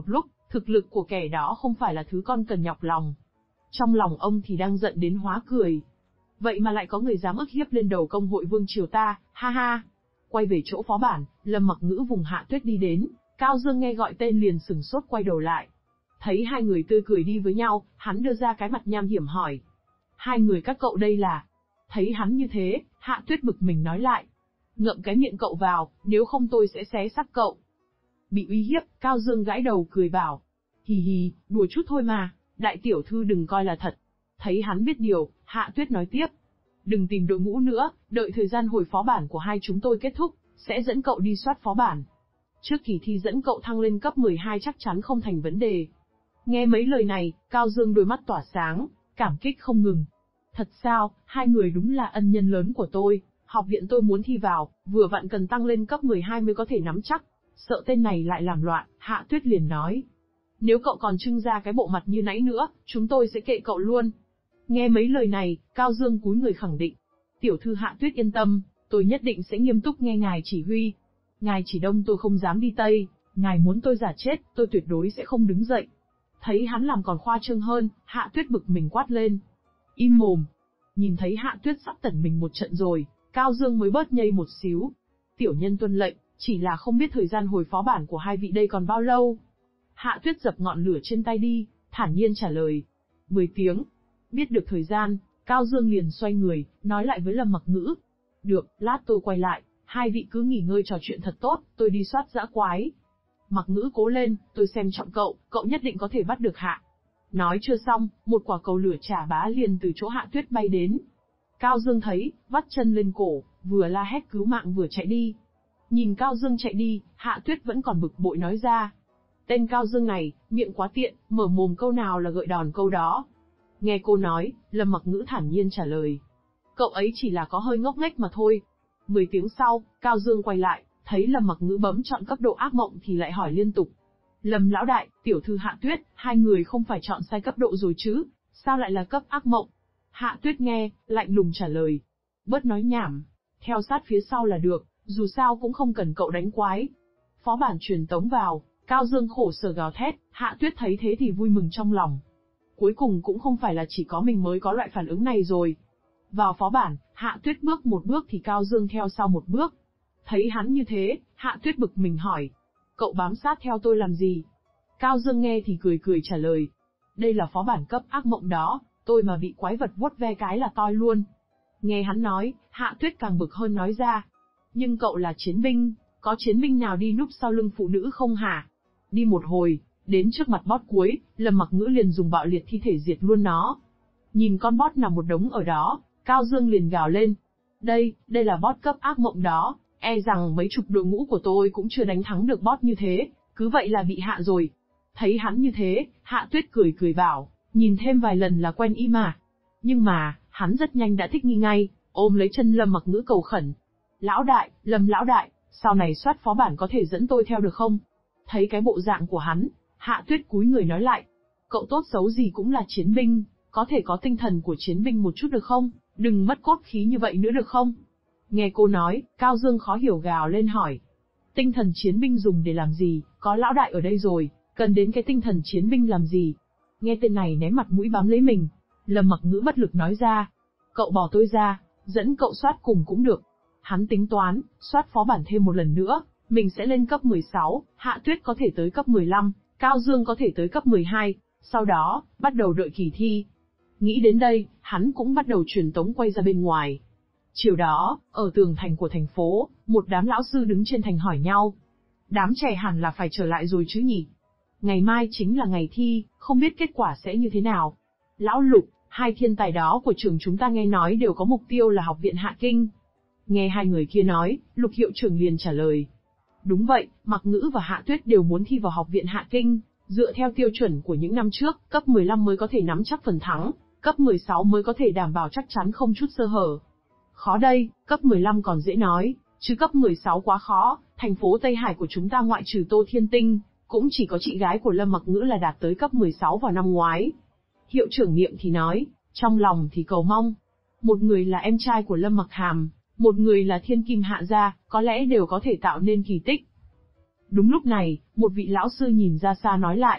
Thực lực của kẻ đó không phải là thứ con cần nhọc lòng. Trong lòng ông thì đang giận đến hóa cười. Vậy mà lại có người dám ức hiếp lên đầu công hội vương triều ta, ha ha. Quay về chỗ phó bản, Lâm Mặc Ngữ vùng Hạ Tuyết đi đến, Cao Dương nghe gọi tên liền sửng sốt quay đầu lại. Thấy hai người tươi cười đi với nhau, hắn đưa ra cái mặt nham hiểm hỏi. Hai người các cậu đây là? Thấy hắn như thế, Hạ Tuyết bực mình nói lại. Ngậm cái miệng cậu vào, nếu không tôi sẽ xé xác cậu. Bị uy hiếp, Cao Dương gãi đầu cười bảo. Hì hì, đùa chút thôi mà, đại tiểu thư đừng coi là thật. Thấy hắn biết điều, Hạ Tuyết nói tiếp. Đừng tìm đội ngũ nữa, đợi thời gian hồi phó bản của hai chúng tôi kết thúc, sẽ dẫn cậu đi soát phó bản. Trước kỳ thi dẫn cậu thăng lên cấp 12 chắc chắn không thành vấn đề. Nghe mấy lời này, Cao Dương đôi mắt tỏa sáng, cảm kích không ngừng. Thật sao, hai người đúng là ân nhân lớn của tôi, học viện tôi muốn thi vào, vừa vặn cần tăng lên cấp 12 mới có thể nắm chắc. Sợ tên này lại làm loạn, Hạ Tuyết liền nói. Nếu cậu còn trưng ra cái bộ mặt như nãy nữa, chúng tôi sẽ kệ cậu luôn. Nghe mấy lời này, Cao Dương cúi người khẳng định. Tiểu thư Hạ Tuyết yên tâm, tôi nhất định sẽ nghiêm túc nghe ngài chỉ huy. Ngài chỉ đông tôi không dám đi tây, ngài muốn tôi giả chết, tôi tuyệt đối sẽ không đứng dậy. Thấy hắn làm còn khoa trương hơn, Hạ Tuyết bực mình quát lên. Im mồm. Nhìn thấy Hạ Tuyết sắp tẩn mình một trận rồi, Cao Dương mới bớt nhây một xíu. Tiểu nhân tuân lệnh, chỉ là không biết thời gian hồi phó bản của hai vị đây còn bao lâu. Hạ Tuyết dập ngọn lửa trên tay đi, thản nhiên trả lời. 10 tiếng. Biết được thời gian, Cao Dương liền xoay người, nói lại với Lâm Mặc Ngữ. Được, lát tôi quay lại, hai vị cứ nghỉ ngơi trò chuyện thật tốt, tôi đi soát dã quái. Mặc Ngữ cố lên, tôi xem trọng cậu, cậu nhất định có thể bắt được Hạ. Nói chưa xong, một quả cầu lửa chả bá liền từ chỗ Hạ Tuyết bay đến. Cao Dương thấy, vắt chân lên cổ, vừa la hét cứu mạng vừa chạy đi. Nhìn Cao Dương chạy đi, Hạ Tuyết vẫn còn bực bội nói ra. Tên Cao Dương này, miệng quá tiện, mở mồm câu nào là gợi đòn câu đó. Nghe cô nói, Lâm Mặc Ngữ thản nhiên trả lời. Cậu ấy chỉ là có hơi ngốc nghếch mà thôi. 10 tiếng sau, Cao Dương quay lại, thấy Lâm Mặc Ngữ bấm chọn cấp độ ác mộng thì lại hỏi liên tục. Lâm lão đại, tiểu thư Hạ Tuyết, hai người không phải chọn sai cấp độ rồi chứ, sao lại là cấp ác mộng? Hạ Tuyết nghe, lạnh lùng trả lời. Bớt nói nhảm, theo sát phía sau là được, dù sao cũng không cần cậu đánh quái. Phó bản truyền tống vào, Cao Dương khổ sở gào thét, Hạ Tuyết thấy thế thì vui mừng trong lòng. Cuối cùng cũng không phải là chỉ có mình mới có loại phản ứng này rồi. Vào phó bản, Hạ Tuyết bước một bước thì Cao Dương theo sau một bước. Thấy hắn như thế, Hạ Tuyết bực mình hỏi. Cậu bám sát theo tôi làm gì? Cao Dương nghe thì cười cười trả lời. Đây là phó bản cấp ác mộng đó, tôi mà bị quái vật vuốt ve cái là toi luôn. Nghe hắn nói, Hạ Tuyết càng bực hơn nói ra. Nhưng cậu là chiến binh, có chiến binh nào đi núp sau lưng phụ nữ không hả? Đi một hồi, đến trước mặt boss cuối, Lâm Mặc Ngữ liền dùng bạo liệt thi thể diệt luôn nó. Nhìn con boss nằm một đống ở đó, Cao Dương liền gào lên. Đây là boss cấp ác mộng đó, e rằng mấy chục đội ngũ của tôi cũng chưa đánh thắng được boss như thế, cứ vậy là bị hạ rồi. Thấy hắn như thế, Hạ Tuyết cười cười bảo, nhìn thêm vài lần là quen y mà. Nhưng mà, hắn rất nhanh đã thích nghi ngay, ôm lấy chân Lâm Mặc Ngữ cầu khẩn. Lão đại, Lâm lão đại, sau này soát phó bản có thể dẫn tôi theo được không? Thấy cái bộ dạng của hắn, Hạ Tuyết cúi người nói lại. Cậu tốt xấu gì cũng là chiến binh, có thể có tinh thần của chiến binh một chút được không? Đừng mất cốt khí như vậy nữa được không? Nghe cô nói, Cao Dương khó hiểu gào lên hỏi. Tinh thần chiến binh dùng để làm gì, có lão đại ở đây rồi, cần đến cái tinh thần chiến binh làm gì? Nghe tên này ném mặt mũi bám lấy mình, Lâm Mặc Ngữ bất lực nói ra. Cậu bỏ tôi ra, dẫn cậu soát cùng cũng được. Hắn tính toán, soát phó bản thêm một lần nữa, mình sẽ lên cấp 16, Hạ Tuyết có thể tới cấp 15, Cao Dương có thể tới cấp 12, sau đó, bắt đầu đợi kỳ thi. Nghĩ đến đây, hắn cũng bắt đầu truyền tống quay ra bên ngoài. Chiều đó, ở tường thành của thành phố, một đám lão sư đứng trên thành hỏi nhau. Đám trẻ hẳn là phải trở lại rồi chứ nhỉ? Ngày mai chính là ngày thi, không biết kết quả sẽ như thế nào. Lão Lục, hai thiên tài đó của trường chúng ta nghe nói đều có mục tiêu là học viện Hạ Kinh. Nghe hai người kia nói, Lục hiệu trưởng liền trả lời. Đúng vậy, Mặc Ngữ và Hạ Tuyết đều muốn thi vào học viện Hạ Kinh, dựa theo tiêu chuẩn của những năm trước, cấp 15 mới có thể nắm chắc phần thắng, cấp 16 mới có thể đảm bảo chắc chắn không chút sơ hở. Khó đây, cấp 15 còn dễ nói, chứ cấp 16 quá khó, thành phố Tây Hải của chúng ta ngoại trừ Tô Thiên Tinh, cũng chỉ có chị gái của Lâm Mặc Ngữ là đạt tới cấp 16 vào năm ngoái. Hiệu trưởng Niệm thì nói, trong lòng thì cầu mong. Một người là em trai của Lâm Mặc Hàm, một người là Thiên Kim Hạ Gia, có lẽ đều có thể tạo nên kỳ tích. Đúng lúc này, một vị lão sư nhìn ra xa nói lại,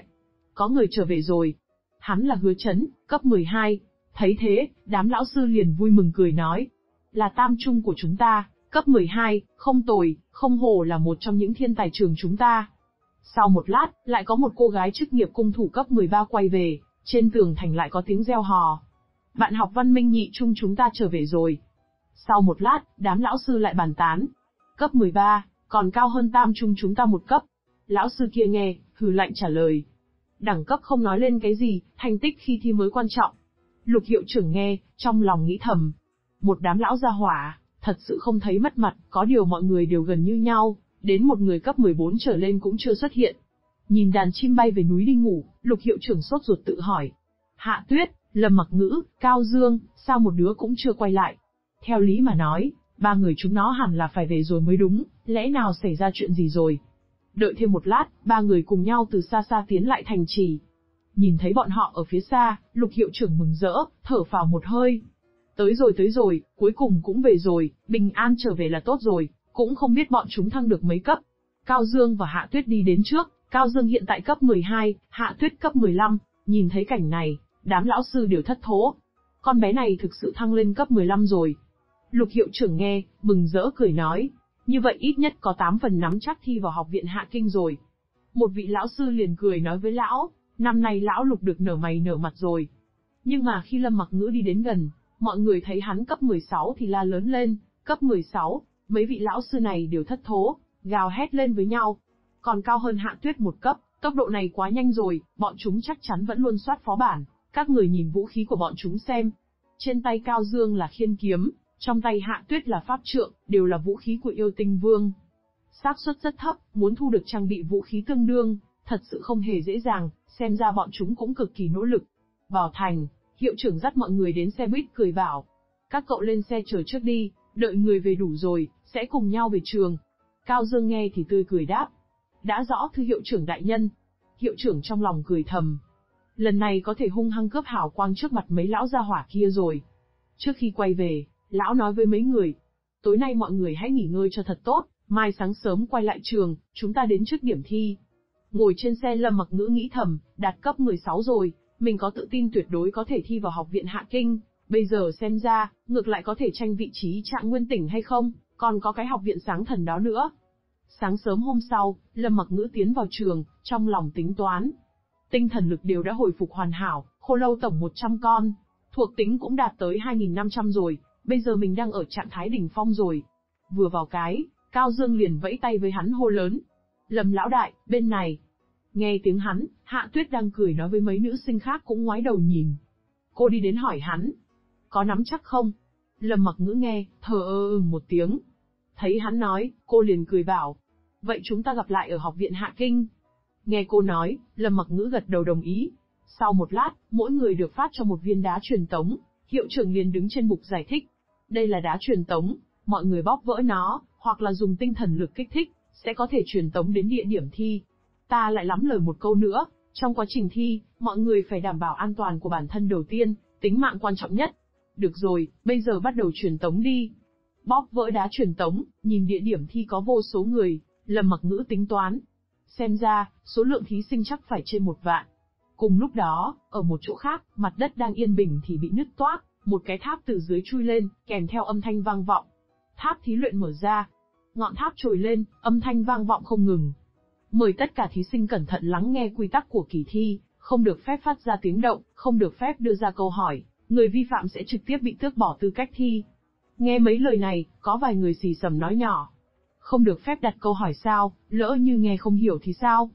Có người trở về rồi. Hắn là Hứa Chấn, cấp 12. Thấy thế, đám lão sư liền vui mừng cười nói. Là tam trung của chúng ta, cấp 12, không tồi, không hổ là một trong những thiên tài trường chúng ta. Sau một lát, lại có một cô gái chức nghiệp cung thủ cấp 13 quay về, trên tường thành lại có tiếng reo hò. Bạn học văn minh nhị trung chúng ta trở về rồi. Sau một lát, đám lão sư lại bàn tán. Cấp 13, còn cao hơn tam trung chúng ta một cấp. Lão sư kia nghe, hừ lạnh trả lời. Đẳng cấp không nói lên cái gì, thành tích khi thi mới quan trọng. Lục hiệu trưởng nghe, trong lòng nghĩ thầm. Một đám lão gia hỏa, thật sự không thấy mất mặt, có điều mọi người đều gần như nhau, đến một người cấp 14 trở lên cũng chưa xuất hiện. Nhìn đàn chim bay về núi đi ngủ, lục hiệu trưởng sốt ruột tự hỏi. Hạ Tuyết, Lâm Mặc Ngữ, Cao Dương, sao một đứa cũng chưa quay lại? Theo lý mà nói, ba người chúng nó hẳn là phải về rồi mới đúng, lẽ nào xảy ra chuyện gì rồi? Đợi thêm một lát, ba người cùng nhau từ xa xa tiến lại thành trì. Nhìn thấy bọn họ ở phía xa, lục hiệu trưởng mừng rỡ, thở phào một hơi. Tới rồi, cuối cùng cũng về rồi, bình an trở về là tốt rồi, cũng không biết bọn chúng thăng được mấy cấp. Cao Dương và Hạ Tuyết đi đến trước, Cao Dương hiện tại cấp 12, Hạ Tuyết cấp 15, nhìn thấy cảnh này, đám lão sư đều thất thố. Con bé này thực sự thăng lên cấp 15 rồi. Lục hiệu trưởng nghe, mừng rỡ cười nói, như vậy ít nhất có 8 phần nắm chắc thi vào học viện Hạ Kinh rồi. Một vị lão sư liền cười nói với lão, năm nay lão Lục được nở mày nở mặt rồi. Nhưng mà khi Lâm Mặc Ngữ đi đến gần, mọi người thấy hắn cấp 16 thì la lớn lên, cấp 16, mấy vị lão sư này đều thất thố, gào hét lên với nhau. Còn cao hơn Hạ Tuyết một cấp, tốc độ này quá nhanh rồi, bọn chúng chắc chắn vẫn luôn soát phó bản. Các người nhìn vũ khí của bọn chúng xem. Trên tay Cao Dương là khiên kiếm, trong tay Hạ Tuyết là pháp trượng, đều là vũ khí của yêu tinh vương. Xác suất rất thấp, muốn thu được trang bị vũ khí tương đương, thật sự không hề dễ dàng, xem ra bọn chúng cũng cực kỳ nỗ lực. Vào thành, hiệu trưởng dắt mọi người đến xe buýt cười bảo. Các cậu lên xe chờ trước đi, đợi người về đủ rồi, sẽ cùng nhau về trường. Cao Dương nghe thì tươi cười đáp. Đã rõ thưa hiệu trưởng đại nhân. Hiệu trưởng trong lòng cười thầm. Lần này có thể hung hăng cướp hào quang trước mặt mấy lão gia hỏa kia rồi. Trước khi quay về, lão nói với mấy người. Tối nay mọi người hãy nghỉ ngơi cho thật tốt, mai sáng sớm quay lại trường, chúng ta đến trước điểm thi. Ngồi trên xe Lâm Mặc Ngữ nghĩ thầm, đạt cấp 16 rồi, mình có tự tin tuyệt đối có thể thi vào học viện Hạ Kinh. Bây giờ xem ra, ngược lại có thể tranh vị trí trạng nguyên tỉnh hay không, còn có cái học viện sáng thần đó nữa. Sáng sớm hôm sau, Lâm Mặc Ngữ tiến vào trường, trong lòng tính toán. Tinh thần lực đều đã hồi phục hoàn hảo, khô lâu tổng 100 con. Thuộc tính cũng đạt tới 2.500 rồi, bây giờ mình đang ở trạng thái đỉnh phong rồi. Vừa vào cái, Cao Dương liền vẫy tay với hắn hô lớn. Lâm lão đại, bên này. Nghe tiếng hắn, Hạ Tuyết đang cười nói với mấy nữ sinh khác cũng ngoái đầu nhìn. Cô đi đến hỏi hắn. Có nắm chắc không? Lâm Mặc Ngữ nghe, thờ ơ một tiếng. Thấy hắn nói, cô liền cười bảo. Vậy chúng ta gặp lại ở học viện Hạ Kinh. Nghe cô nói, Lâm Mặc Ngữ gật đầu đồng ý. Sau một lát, mỗi người được phát cho một viên đá truyền tống. Hiệu trưởng liền đứng trên bục giải thích. Đây là đá truyền tống, mọi người bóp vỡ nó, hoặc là dùng tinh thần lực kích thích, sẽ có thể truyền tống đến địa điểm thi. Ta lại lắm lời một câu nữa, trong quá trình thi, mọi người phải đảm bảo an toàn của bản thân đầu tiên, tính mạng quan trọng nhất. Được rồi, bây giờ bắt đầu truyền tống đi. Bóp vỡ đá truyền tống, nhìn địa điểm thi có vô số người, Lâm Mặc Ngữ tính toán. Xem ra, số lượng thí sinh chắc phải trên 1 vạn. Cùng lúc đó, ở một chỗ khác, mặt đất đang yên bình thì bị nứt toác, một cái tháp từ dưới chui lên, kèm theo âm thanh vang vọng. Tháp thí luyện mở ra. Ngọn tháp trồi lên, âm thanh vang vọng không ngừng. Mời tất cả thí sinh cẩn thận lắng nghe quy tắc của kỳ thi, không được phép phát ra tiếng động, không được phép đưa ra câu hỏi, người vi phạm sẽ trực tiếp bị tước bỏ tư cách thi. Nghe mấy lời này, có vài người xì xầm nói nhỏ. Không được phép đặt câu hỏi sao, lỡ như nghe không hiểu thì sao?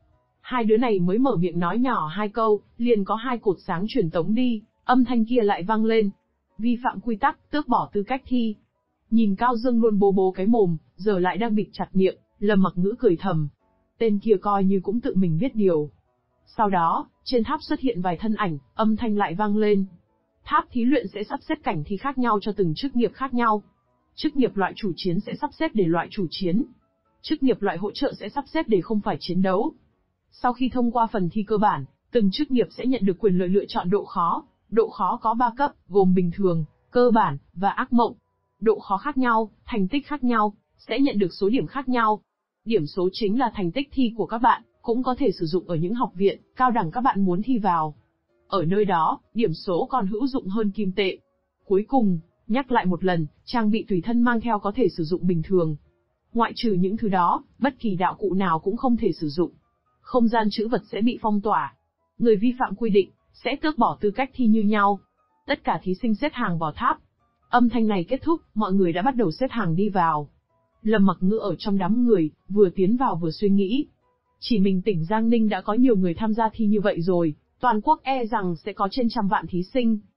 Hai đứa này mới mở miệng nói nhỏ 2 câu, liền có 2 cột sáng truyền tống đi, âm thanh kia lại vang lên. Vi phạm quy tắc, tước bỏ tư cách thi. Nhìn Cao Dương luôn bố bố cái mồm, giờ lại đang bịt chặt miệng, Lâm Mặc Ngữ cười thầm. Tên kia coi như cũng tự mình biết điều. Sau đó, trên tháp xuất hiện vài thân ảnh, âm thanh lại vang lên. Tháp thí luyện sẽ sắp xếp cảnh thi khác nhau cho từng chức nghiệp khác nhau. Chức nghiệp loại chủ chiến sẽ sắp xếp để loại chủ chiến. Chức nghiệp loại hỗ trợ sẽ sắp xếp để không phải chiến đấu. Sau khi thông qua phần thi cơ bản, từng chức nghiệp sẽ nhận được quyền lợi lựa chọn độ khó. Độ khó có 3 cấp, gồm bình thường, cơ bản, và ác mộng. Độ khó khác nhau, thành tích khác nhau, sẽ nhận được số điểm khác nhau. Điểm số chính là thành tích thi của các bạn, cũng có thể sử dụng ở những học viện, cao đẳng các bạn muốn thi vào. Ở nơi đó, điểm số còn hữu dụng hơn kim tệ. Cuối cùng, nhắc lại một lần, trang bị tùy thân mang theo có thể sử dụng bình thường. Ngoại trừ những thứ đó, bất kỳ đạo cụ nào cũng không thể sử dụng. Không gian trữ vật sẽ bị phong tỏa. Người vi phạm quy định, sẽ tước bỏ tư cách thi như nhau. Tất cả thí sinh xếp hàng vào tháp. Âm thanh này kết thúc, mọi người đã bắt đầu xếp hàng đi vào. Lâm Mặc Ngữ ở trong đám người, vừa tiến vào vừa suy nghĩ. Chỉ mình tỉnh Giang Ninh đã có nhiều người tham gia thi như vậy rồi, toàn quốc e rằng sẽ có trên trăm vạn thí sinh.